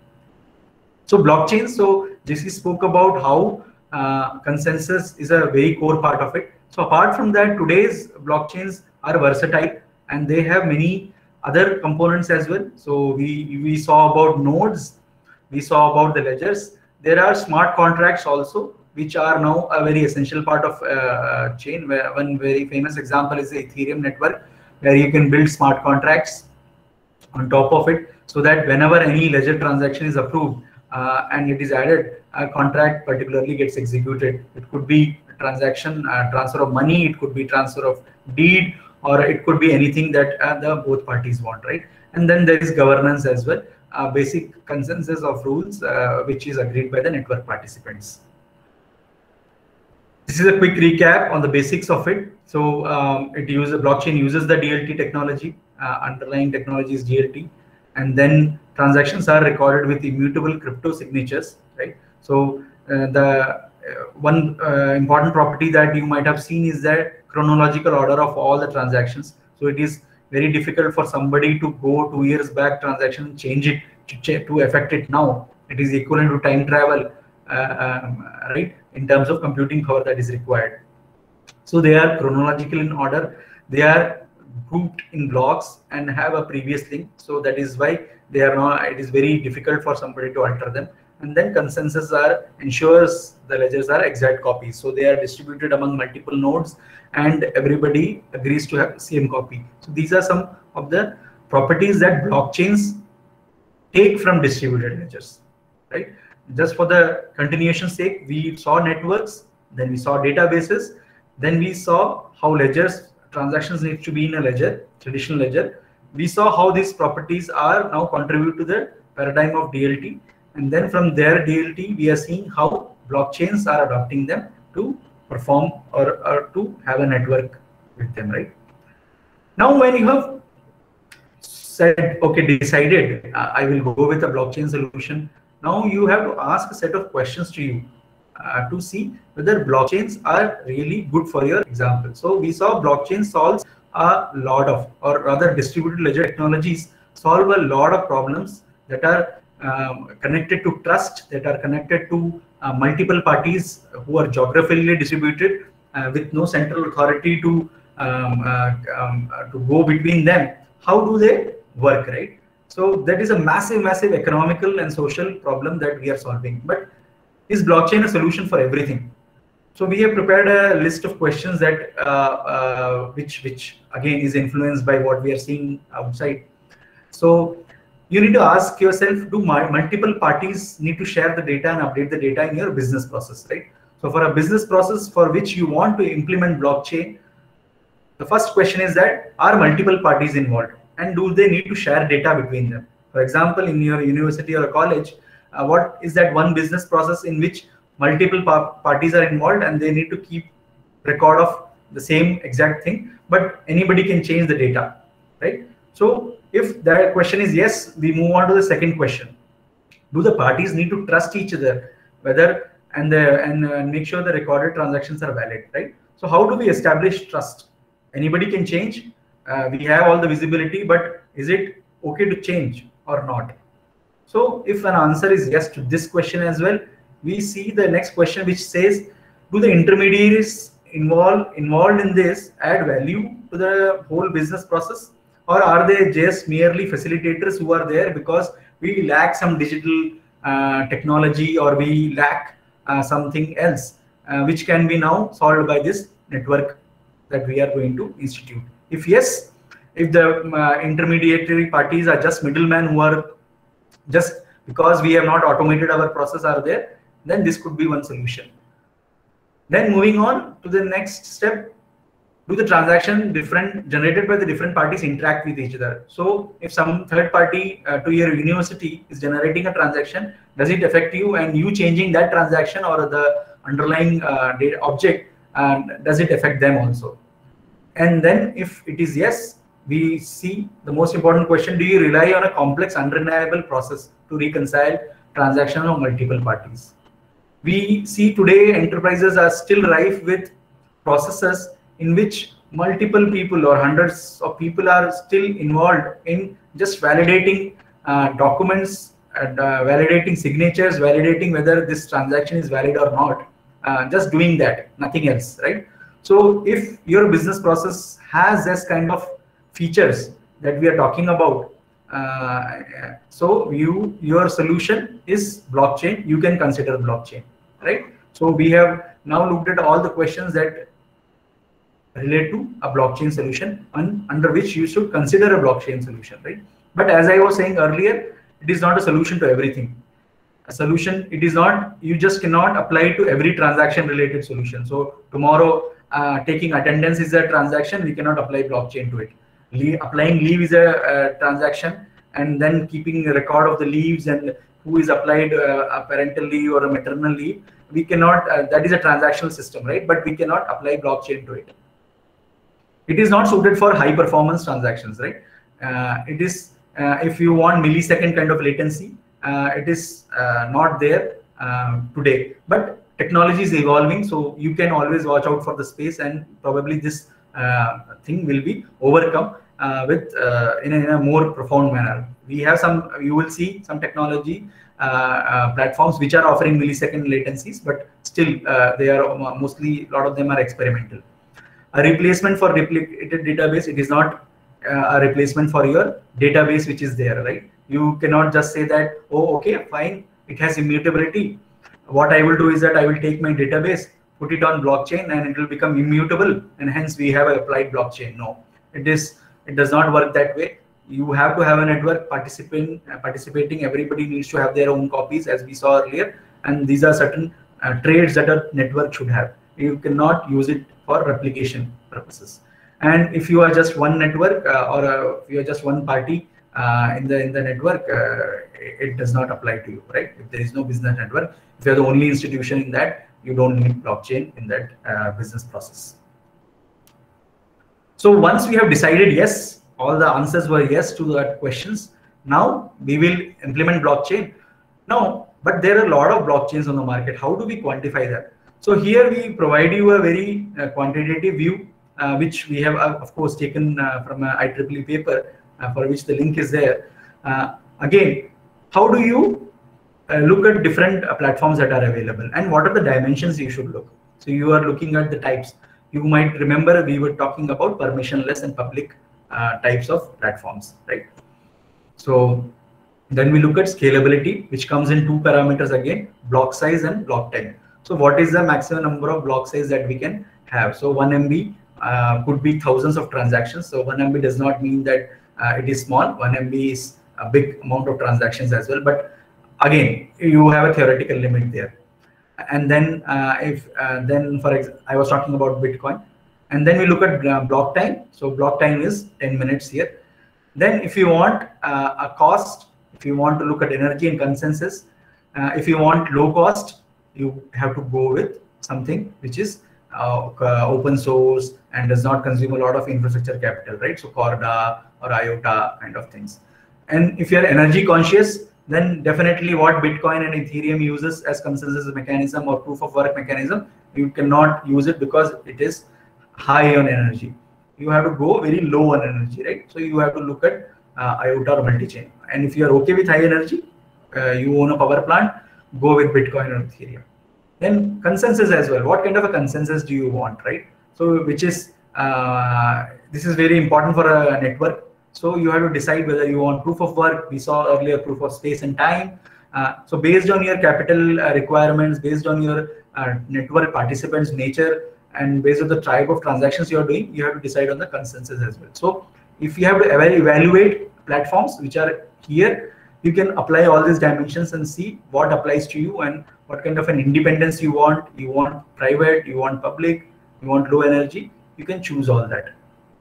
So blockchain, so J C spoke about how uh, consensus is a very core part of it. So apart from that, today's blockchains are versatile, and they have many other components as well. So we, we saw about nodes, we saw about the ledgers. There are smart contracts also, which are now a very essential part of uh, chain. Where one very famous example is the Ethereum network, where you can build smart contracts on top of it, so that whenever any ledger transaction is approved uh, and it is added, a contract particularly gets executed. It could be a transaction, uh, transfer of money, it could be transfer of deed, or it could be anything that uh, the both parties want, right? And then there is governance as well, uh, basic consensus of rules, uh, which is agreed by the network participants. This is a quick recap on the basics of it. So um, it uses blockchain uses the D L T technology, uh, underlying technology is D L T, and then transactions are recorded with immutable crypto signatures, right? So uh, the uh, one uh, important property that you might have seen is that chronological order of all the transactions. So it is very difficult for somebody to go two years back transaction and change it to, ch to affect it now. It is equivalent to time travel, uh, um, right, in terms of computing power that is required. So they are chronological in order. They are grouped in blocks and have a previous link. So that is why they are not. It is very difficult for somebody to alter them. And then consensus are ensures the ledgers are exact copies. So they are distributed among multiple nodes, and everybody agrees to have the same copy. So these are some of the properties that blockchains take from distributed ledgers, right? Just for the continuation sake, we saw networks, then we saw databases, then we saw how ledgers, transactions need to be in a ledger, traditional ledger. We saw how these properties are now contribute to the paradigm of D L T. And then from their D L T, we are seeing how blockchains are adopting them to perform or, or to have a network with them, right? Now, when you have said, okay, decided, uh, I will go with a blockchain solution, now you have to ask a set of questions to you uh, to see whether blockchains are really good for your example. So we saw blockchain solves a lot of, or rather distributed ledger technologies solve a lot of problems that are Um, connected to trust, that are connected to uh, multiple parties who are geographically distributed uh, with no central authority to um, uh, um, uh, to go between them, how do they work, right? So that is a massive, massive economical and social problem that we are solving. But is blockchain a solution for everything? So we have prepared a list of questions that, uh, uh, which, which again is influenced by what we are seeing outside. So you need to ask yourself, do multiple parties need to share the data and update the data in your business process, right? So for a business process for which you want to implement blockchain, the first question is that, are multiple parties involved? And do they need to share data between them? For example, in your university or college, uh, what is that one business process in which multiple par parties are involved and they need to keep record of the same exact thing, but anybody can change the data, right? So if that question is yes, we move on to the second question. Do the parties need to trust each other, whether and the, and uh, make sure the recorded transactions are valid, right? So how do we establish trust? Anybody can change. Uh, we have all the visibility, but is it okay to change or not? So if an answer is yes to this question as well, we see the next question which says, do the intermediaries involved involved in this add value to the whole business process, or are they just merely facilitators who are there because we lack some digital uh, technology, or we lack uh, something else uh, which can be now solved by this network that we are going to institute? If yes, if the uh, intermediary parties are just middlemen who are just because we have not automated our process are there, then this could be one solution. Then moving on to the next step, do the transaction different generated by the different parties interact with each other? So if some third party uh, to your university is generating a transaction, does it affect you, and you changing that transaction or the underlying uh, data object, uh, does it affect them also? And then if it is yes, we see the most important question, do you rely on a complex, unreliable process to reconcile transactions of multiple parties? We see today enterprises are still rife with processes in which multiple people or hundreds of people are still involved in just validating uh, documents and uh, validating signatures, validating whether this transaction is valid or not, uh, just doing that, nothing else, right? So if your business process has this kind of features that we are talking about, uh, so you your solution is blockchain, you can consider blockchain, right? So we have now looked at all the questions that relate to a blockchain solution and under which you should consider a blockchain solution, right? But as I was saying earlier, it is not a solution to everything. A solution, it is not, you just cannot apply to every transaction related solution. So tomorrow, uh, taking attendance is a transaction, we cannot apply blockchain to it. Le applying leave is a, a transaction, and then keeping a record of the leaves and who is applied uh, a parental leave or a maternal leave, we cannot, uh, that is a transactional system, right? But we cannot apply blockchain to it. It is not suited for high performance transactions, right? Uh, it is, uh, if you want millisecond kind of latency, uh, it is uh, not there uh, today. But technology is evolving, so you can always watch out for the space, and probably this uh, thing will be overcome uh, with uh, in, a, in a more profound manner. We have some, you will see some technology uh, uh, platforms which are offering millisecond latencies, but still uh, they are mostly, a lot of them are experimental. A replacement for replicated database, it is not uh, a replacement for your database which is there, right? You cannot just say that, oh, okay, fine, it has immutability. What I will do is that I will take my database, put it on blockchain, and it will become immutable, and hence we have applied blockchain. No, it is, it does not work that way. You have to have a network participating, uh, participating. Everybody needs to have their own copies, as we saw earlier, and these are certain uh, traits that a network should have. You cannot use it for replication purposes. And if you are just one network uh, or uh, if you are just one party uh, in the in the network, uh, it does not apply to you, right? If there is no business network, if you are the only institution in that, you don't need blockchain in that uh, business process. So once we have decided yes, all the answers were yes to the questions, now we will implement blockchain. Now, but there are a lot of blockchains on the market. How do we quantify that? So here we provide you a very uh, quantitative view, uh, which we have, uh, of course, taken uh, from a I triple E paper, uh, for which the link is there. Uh, again, how do you uh, look at different uh, platforms that are available, and what are the dimensions you should look? So you are looking at the types. you might remember we were talking about permissionless and public uh, types of platforms, right? So then we look at scalability, which comes in two parameters again, block size and block time. So what is the maximum number of block size that we can have? So one M B uh, could be thousands of transactions. So one M B does not mean that uh, it is small. one M B is a big amount of transactions as well. But again, you have a theoretical limit there. And then uh, if uh, then for example, I was talking about Bitcoin. And then we look at uh, block time. So block time is ten minutes here. Then if you want uh, a cost, if you want to look at energy and consensus, uh, if you want low cost, you have to go with something which is uh, open source and does not consume a lot of infrastructure capital, right? So Corda or IOTA kind of things. And if you're energy conscious, then definitely what Bitcoin and Ethereum uses as consensus mechanism or proof of work mechanism, you cannot use it because it is high on energy. You have to go very low on energy, right? So you have to look at uh, IOTA or multi-chain. And if you are okay with high energy, uh, you own a power plant, go with Bitcoin or Ethereum. Then consensus as well. What kind of a consensus do you want, right? So which is, uh, this is very important for a network. So you have to decide whether you want proof of work. We saw earlier proof of space and time. Uh, so based on your capital uh, requirements, based on your uh, network participants' nature, and based on the type of transactions you are doing, you have to decide on the consensus as well. So if you have to evaluate platforms which are here, you can apply all these dimensions and see what applies to you and what kind of an independence you want. You want private, you want public, you want low energy. You can choose all that.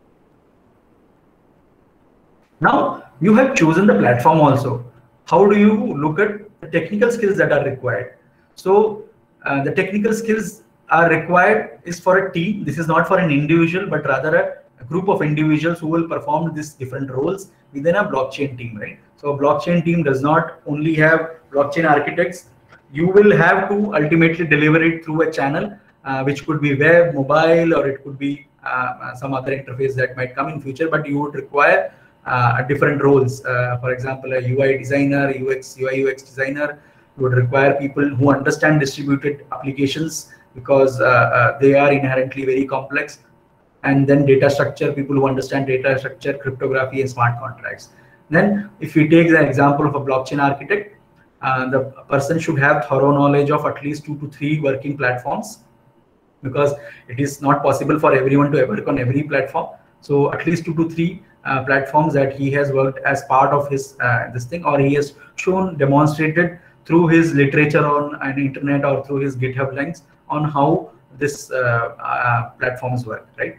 Now you have chosen the platform also. How do you look at the technical skills that are required? So uh, the technical skills are required is for a team. This is not for an individual, but rather a, a group of individuals who will perform these different roles within a blockchain team, right? So a blockchain team does not only have blockchain architects. You will have to ultimately deliver it through a channel, uh, which could be web, mobile, or it could be uh, some other interface that might come in future, but you would require uh, different roles. Uh, for example, a U I designer, U X, U I U X designer. You would require people who understand distributed applications, because uh, uh, they are inherently very complex. And then data structure, people who understand data structure, cryptography, and smart contracts. Then if we take the example of a blockchain architect, uh, the person should have thorough knowledge of at least two to three working platforms, because it is not possible for everyone to work on every platform. So at least two to three uh, platforms that he has worked as part of his uh, this thing, or he has shown, demonstrated through his literature on an internet or through his GitHub links on how this uh, uh, platforms work, right?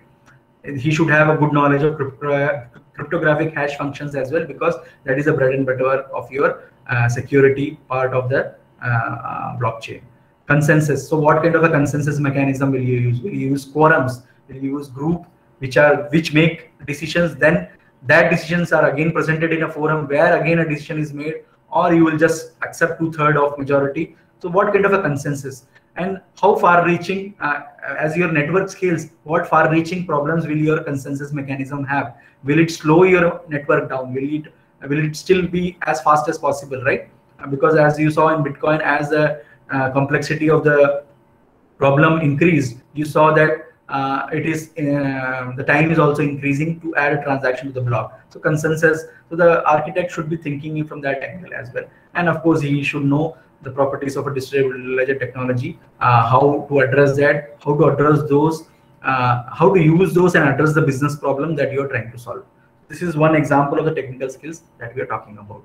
He should have a good knowledge of crypto cryptographic hash functions as well, because that is the bread and butter of your uh, security part of the uh, uh, blockchain. Consensus. So what kind of a consensus mechanism will you use? Will you use quorums? Will you use group which are which make decisions? Then that decisions are again presented in a forum where again a decision is made, or you will just accept two-thirds of majority. So what kind of a consensus? And how far-reaching, uh, as your network scales, what far-reaching problems will your consensus mechanism have? Will it slow your network down? Will it will it still be as fast as possible, right? Because as you saw in Bitcoin, as the uh, complexity of the problem increased, you saw that uh, it is uh, the time is also increasing to add a transaction to the block. So consensus. So the architect should be thinking from that angle as well. And of course, he should know the properties of a distributed ledger technology, uh, how to address that, how to address those, uh, how to use those and address the business problem that you're trying to solve. This is one example of the technical skills that we are talking about.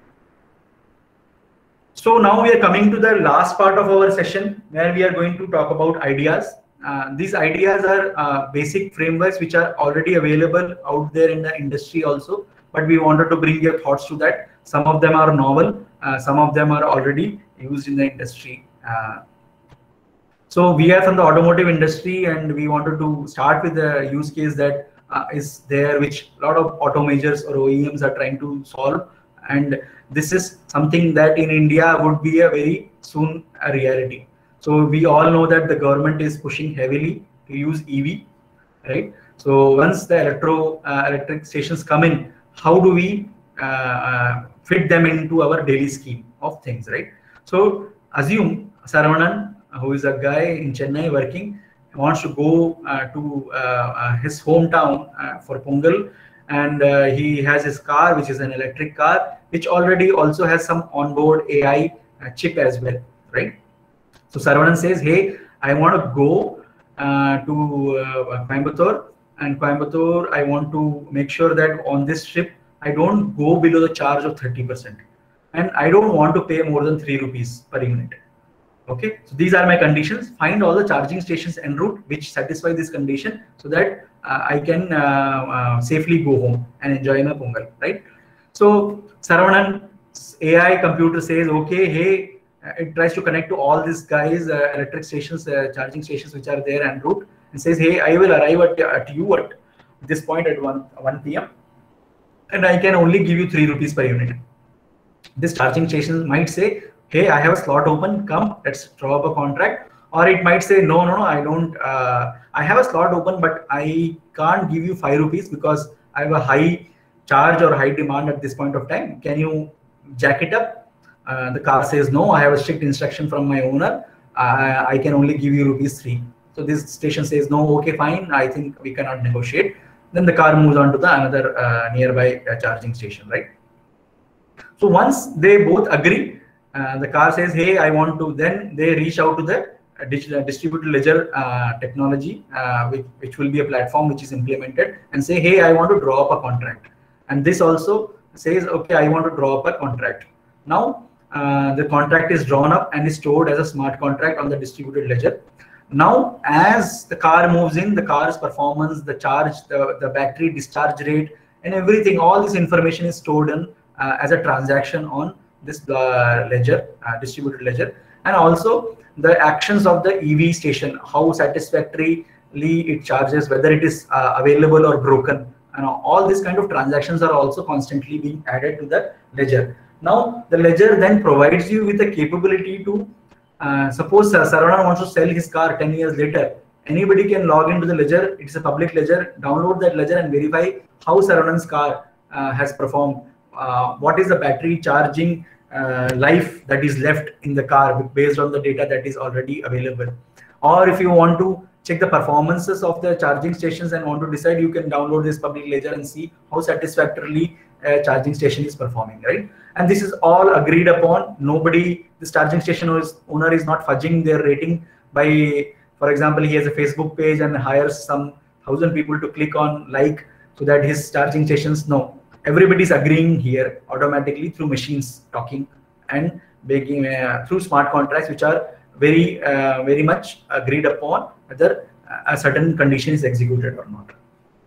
So now we are coming to the last part of our session, where we are going to talk about ideas. Uh, these ideas are uh, basic frameworks which are already available out there in the industry also, but we wanted to bring your thoughts to that. Some of them are novel, uh, some of them are already used in the industry. Uh, so we are from the automotive industry, and we wanted to start with a use case that uh, is there, which a lot of auto majors or O E Ms are trying to solve. And this is something that in India would be a very soon a reality. So we all know that the government is pushing heavily to use E V, right? So once the electro uh, electric stations come in, how do we uh, uh, fit them into our daily scheme of things, right? So assume Saravanan, who is a guy in Chennai working, wants to go uh, to uh, uh, his hometown uh, for Pongal, and uh, he has his car, which is an electric car, which already also has some onboard A I uh, chip as well, right? So Saravanan says, hey, I want to go uh, to uh, Coimbatore, and Coimbatore, I want to make sure that on this trip, I don't go below the charge of thirty percent. And I don't want to pay more than three rupees per unit. Okay, so these are my conditions. Find all the charging stations en route which satisfy this condition, so that uh, I can uh, uh, safely go home and enjoy my Pongal, right? So Saravanan A I computer says, okay, hey, it tries to connect to all these guys, uh, electric stations, uh, charging stations which are there en route, and says, hey, I will arrive at, at you at this point at one P M and I can only give you three rupees per unit. This charging station might say, hey, I have a slot open, come, let's draw up a contract. Or it might say, no, no, no, I don't, uh, I have a slot open, but I can't give you five rupees because I have a high charge or high demand at this point of time. Can you jack it up? Uh, the car says, no, I have a strict instruction from my owner. Uh, I can only give you rupees three. So this station says, no, okay, fine. I think we cannot negotiate. Then the car moves on to the another uh, nearby uh, charging station, right? So once they both agree, uh, the car says, hey, I want to, then they reach out to the uh, digital, distributed ledger uh, technology, uh, which, which will be a platform which is implemented, and say, hey, I want to draw up a contract. And this also says, okay, I want to draw up a contract. Now, uh, the contract is drawn up and is stored as a smart contract on the distributed ledger. Now, as the car moves in, the car's performance, the charge, the, the battery discharge rate, and everything, all this information is stored in uh, as a transaction on this uh, ledger, uh, distributed ledger. And also the actions of the E V station, how satisfactorily it charges, whether it is uh, available or broken. And all these kind of transactions are also constantly being added to the ledger. Now, the ledger then provides you with the capability to Uh, suppose uh, Saravanan wants to sell his car ten years later. Anybody can log into the ledger. It's a public ledger. Download that ledger and verify how Saravanan's car uh, has performed. Uh, what is the battery charging uh, life that is left in the car based on the data that is already available. Or if you want to check the performances of the charging stations and want to decide, you can download this public ledger and see how satisfactorily a charging station is performing, right? And this is all agreed upon. Nobody, this charging station owner is not fudging their rating by, for example, he has a Facebook page and hires some thousand people to click on like so that his charging stations. No, everybody is agreeing here automatically through machines talking and making uh, through smart contracts, which are very, uh, very much agreed upon whether a certain condition is executed or not.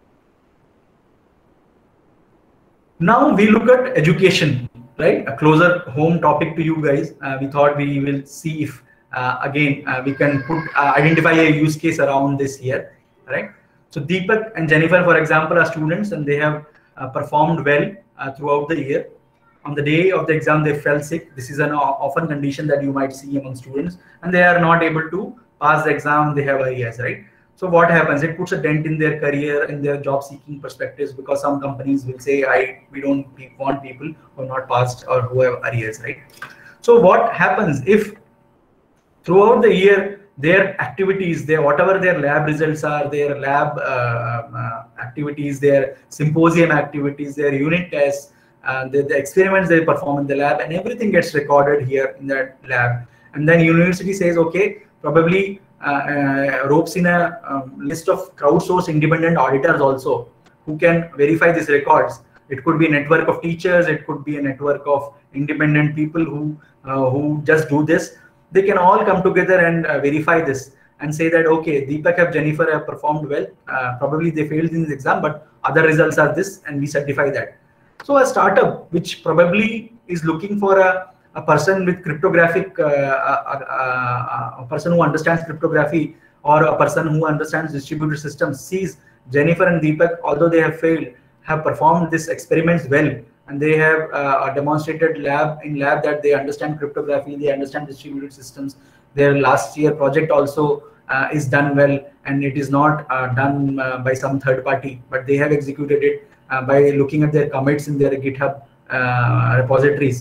Now we look at education, right? A closer home topic to you guys. Uh, we thought we will see if uh, again uh, we can put uh, identify a use case around this here, right? So Deepak and Jennifer, for example, are students and they have uh, performed well uh, throughout the year. On the day of the exam, they fell sick. This is an often condition that you might see among students, and they are not able to pass the exam. They have arrears, right? So what happens? It puts a dent in their career, in their job seeking perspectives, because some companies will say, I we don't want people who are not passed or who have arrears, right? So what happens if throughout the year their activities, their whatever their lab results are, their lab uh, uh, activities, their symposium activities, their unit tests, uh, the, the experiments they perform in the lab, and everything gets recorded here in that lab. And then university says, okay, probably Uh, uh, ropes in a um, list of crowdsourced independent auditors also who can verify these records. It could be a network of teachers, it could be a network of independent people who uh, who just do this. They can all come together and uh, verify this and say that, okay, Deepak and Jennifer have performed well. Uh, probably they failed in this exam, but other results are this, and we certify that. So a startup which probably is looking for a a person with cryptographic, uh, uh, uh, a person who understands cryptography, or a person who understands distributed systems, sees Jennifer and Deepak, although they have failed, have performed these experiments well, and they have uh, a demonstrated lab in lab that they understand cryptography, they understand distributed systems. Their last year project also uh, is done well, and it is not uh, done uh, by some third party, but they have executed it uh, by looking at their commits in their GitHub uh, repositories.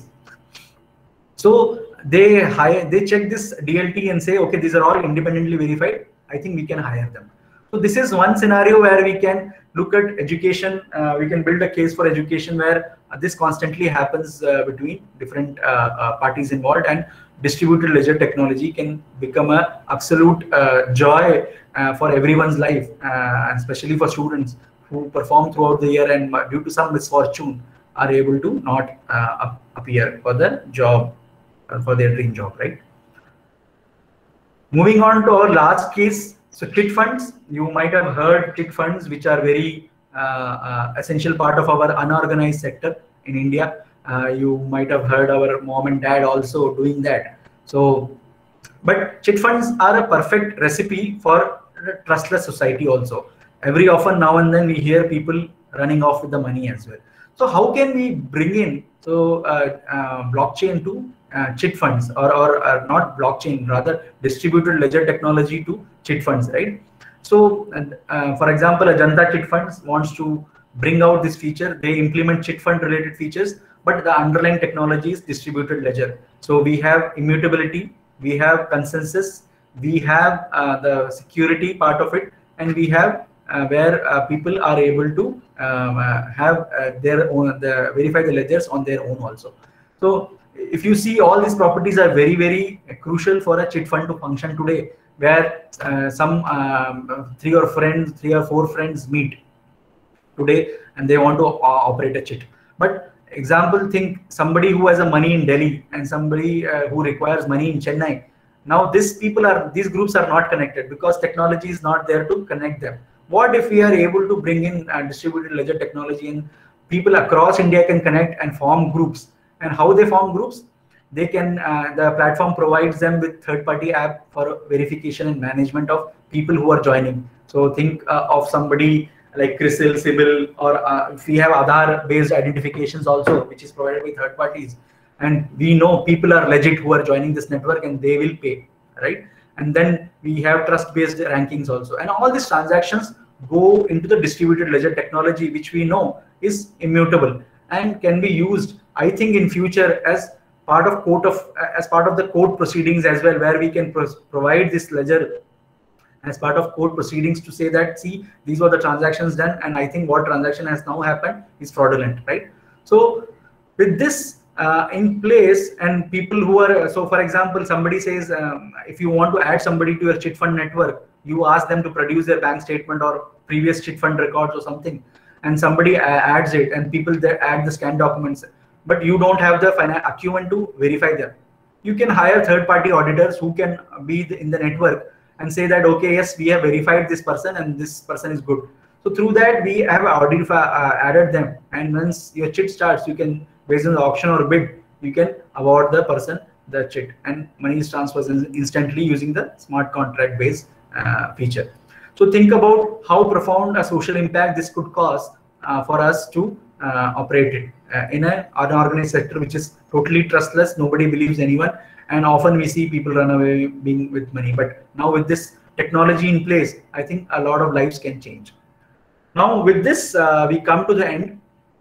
So they hire, they check this D L T and say, okay, these are all independently verified. I think we can hire them. So this is one scenario where we can look at education. Uh, we can build a case for education where uh, this constantly happens uh, between different uh, uh, parties involved, and distributed ledger technology can become a absolute uh, joy uh, for everyone's life, uh, and especially for students who perform throughout the year and due to some misfortune are able to not uh, appear for the job, uh, for their dream job, right? Moving on to our last case, so chit funds. You might have heard chit funds, which are very uh, uh, essential part of our unorganized sector in India. Uh, you might have heard our mom and dad also doing that. So, but chit funds are a perfect recipe for a trustless society also. Every often now and then we hear people running off with the money as well. So how can we bring in so uh, uh, blockchain to uh, chit funds, or, or, or not blockchain, rather distributed ledger technology to chit funds, right? So, uh, for example, Ajanta Chit Funds wants to bring out this feature. They implement chit fund related features, but the underlying technology is distributed ledger. So we have immutability, we have consensus, we have uh, the security part of it, and we have uh, where uh, people are able to um, uh, have uh, their own, the verify the ledgers on their own also. So if you see, all these properties are very, very crucial for a chit fund to function today, where uh, some um, three or friends, three or four friends meet today and they want to uh, operate a chit. But example, think somebody who has a money in Delhi and somebody uh, who requires money in Chennai. Now these people are, these groups are not connected because technology is not there to connect them. What if we are able to bring in uh, distributed ledger technology, and people across India can connect and form groups? And how they form groups? They can, uh, the platform provides them with third-party app for verification and management of people who are joining. So think uh, of somebody like CRISIL, Sibyl, or uh, if we have Aadhaar-based identifications also, which is provided by third parties. And we know people are legit who are joining this network and they will pay, right? And then we have trust-based rankings also. And all these transactions go into the distributed ledger technology, which we know is immutable and can be used, I think, in future as part of court of as part of the court proceedings as well, where we can pro provide this ledger as part of court proceedings to say that, see, these were the transactions done, and I think what transaction has now happened is fraudulent, right? So with this uh, in place, and people who are, so for example, somebody says, um, if you want to add somebody to your chit fund network, you ask them to produce their bank statement or previous chit fund records or something, and somebody adds it, and people there add the scanned documents, but you don't have the acumen to verify them. You can hire third-party auditors who can be in the network and say that, okay, yes, we have verified this person and this person is good. So through that, we have audit, uh, added them. And once your chit starts, you can, based on the auction or bid, you can award the person the chit, and money is transferred instantly using the smart contract-based uh, feature. So think about how profound a social impact this could cause uh, for us to uh, operate it uh, in an unorganized sector, which is totally trustless. Nobody believes anyone, and often we see people run away being with money. But now with this technology in place, I think a lot of lives can change. Now with this, uh, we come to the end,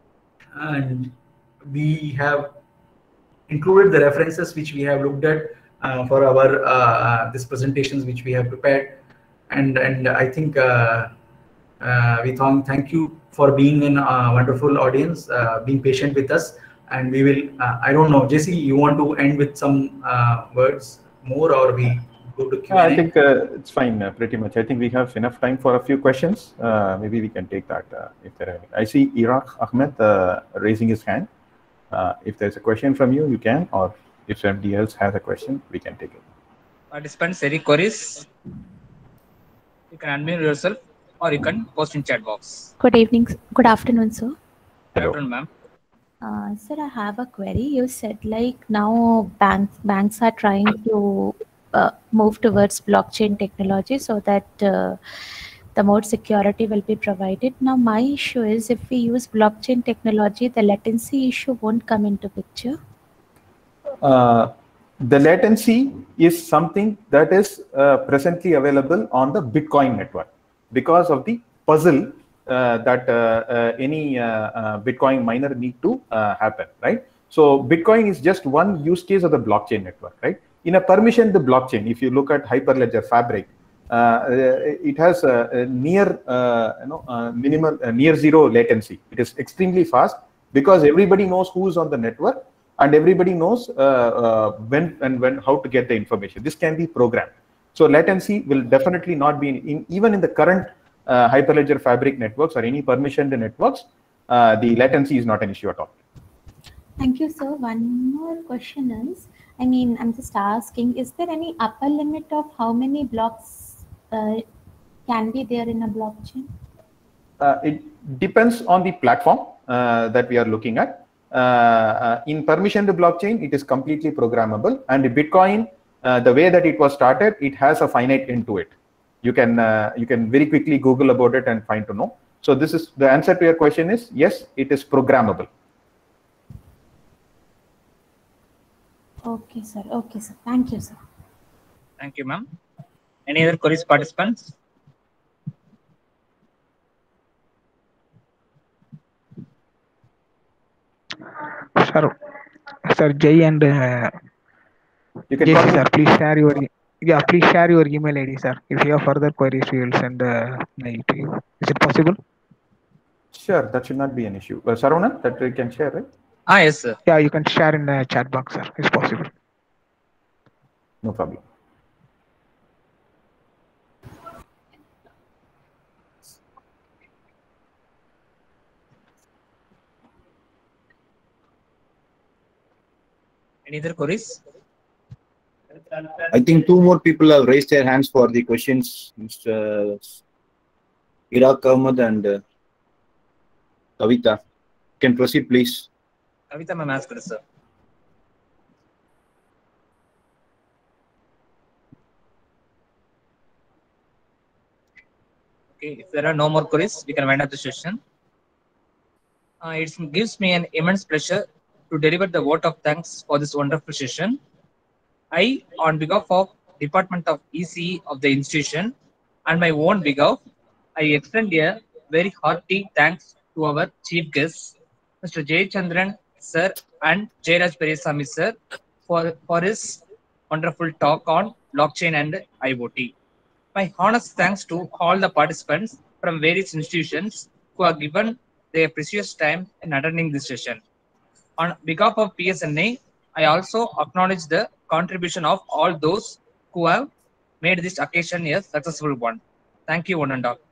and we have included the references which we have looked at uh, for our uh, this presentations which we have prepared. And and I think uh, uh, we thank thank you for being in a wonderful audience, uh, being patient with us, and we will. Uh, I don't know, Jesse, you want to end with some uh, words more, or we go to Q and A? I think uh, it's fine, uh, pretty much. I think we have enough time for a few questions. Uh, maybe we can take that uh, if there are any. I see Iraq Ahmed uh, raising his hand. Uh, if there's a question from you, you can, or if somebody else has a question, we can take it. Participant Seri Koris, you can unmute yourself, or you can post in chat box. Good evening, good afternoon, sir. Good afternoon, ma'am. Uh, sir, I have a query. You said like now banks banks are trying to uh, move towards blockchain technology so that uh, the more security will be provided. Now my issue is, if we use blockchain technology, the latency issue won't come into picture. Uh, the latency is something that is uh, presently available on the Bitcoin network because of the puzzle uh, that uh, uh, any uh, uh, Bitcoin miner need to uh, happen, right? So Bitcoin is just one use case of the blockchain network, right? In a permission, the blockchain, if you look at Hyperledger Fabric, uh, it has a, a near, uh, you know, uh, minimal, uh, near zero latency. It is extremely fast because everybody knows who's on the network and everybody knows uh, uh, when and when how to get the information. This can be programmed. So latency will definitely not be in, in even in the current uh, Hyperledger Fabric networks or any permissioned networks. Uh, the latency is not an issue at all. Thank you, sir. One more question is, I mean, I'm just asking, is there any upper limit of how many blocks uh, can be there in a blockchain? Uh, it depends on the platform uh, that we are looking at. Uh, uh, in permissioned blockchain, it is completely programmable, and the Bitcoin, uh, the way that it was started, it has a finite end to it. You can uh, you can very quickly Google about it and find to know. So this is the answer to your question is yes, it is programmable. Okay, sir. Okay, sir. Thank you, sir. Thank you, ma'am. Any other queries, participants? Sir, sir Jay and uh, you can yes, call sir. me. Please share your yeah. Please share your email I D, sir. If you have further queries, we will send uh, mail to you. Is it possible? Sure, that should not be an issue. Uh, Saravana, that we can share, right? Ah, yes, sir. Yeah, you can share in the chat box, sir. It's possible. No problem. Any other queries? I think two more people have raised their hands for the questions. Mister Iraq Ahmed and uh, Kavita. Can proceed, please. Kavita, ma'am, ask sir. Okay, if there are no more queries, we can wind up the session. Uh, it gives me an immense pleasure to deliver the vote of thanks for this wonderful session. I, on behalf of Department of E C E of the institution and my own behalf, I extend a very hearty thanks to our chief guests, Mister Jayachandran sir and Jairaj Pereswamy sir, for, for his wonderful talk on blockchain and I O T. My honest thanks to all the participants from various institutions who have given their precious time in attending this session. On behalf of P S N A, I also acknowledge the contribution of all those who have made this occasion a successful one. Thank you, one and all.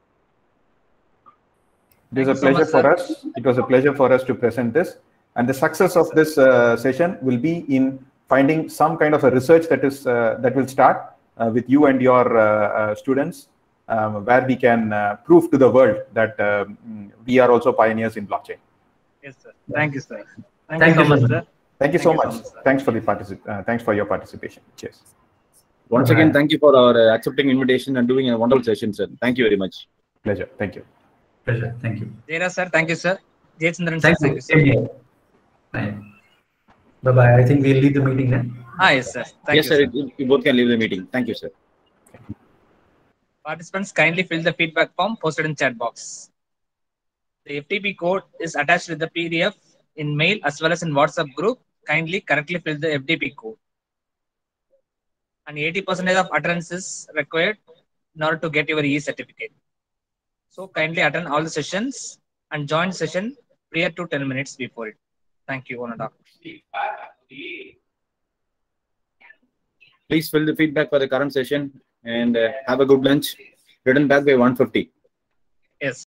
It was a pleasure for us. It was a pleasure for us to present this. And the success of this uh, session will be in finding some kind of a research that is uh, that will start uh, with you and your uh, uh, students, um, where we can uh, prove to the world that um, we are also pioneers in blockchain. Yes, sir. Thank you, sir. Thank, Thank you so you, much, sir. sir. Thank you so Thank you much. so much, sir. Thanks for the particip uh, Thanks for your participation. Cheers. Once again, thank you for our uh, accepting invitation and doing a wonderful session, sir. Thank you very much. Pleasure. Thank you. Pleasure. Thank you. Jairaj sir, thank you, sir. Jayachandran sir, Thank thank you. you, sir. Same here. Fine. Bye-bye. I think we'll leave the meeting then. Ah, yes, sir. Thank yes, you, sir. sir. You, you both can leave the meeting. Thank you, sir. Participants, kindly fill the feedback form posted in chat box. The F T P code is attached with the P D F in mail as well as in WhatsApp group. Kindly correctly fill the F T P code. And eighty percent of attendance is required in order to get your e-certificate. So kindly attend all the sessions and join session prior to ten minutes before it. Thank you, one and all. Please fill the feedback for the current session and uh, have a good lunch. Return back by one fifty. Yes.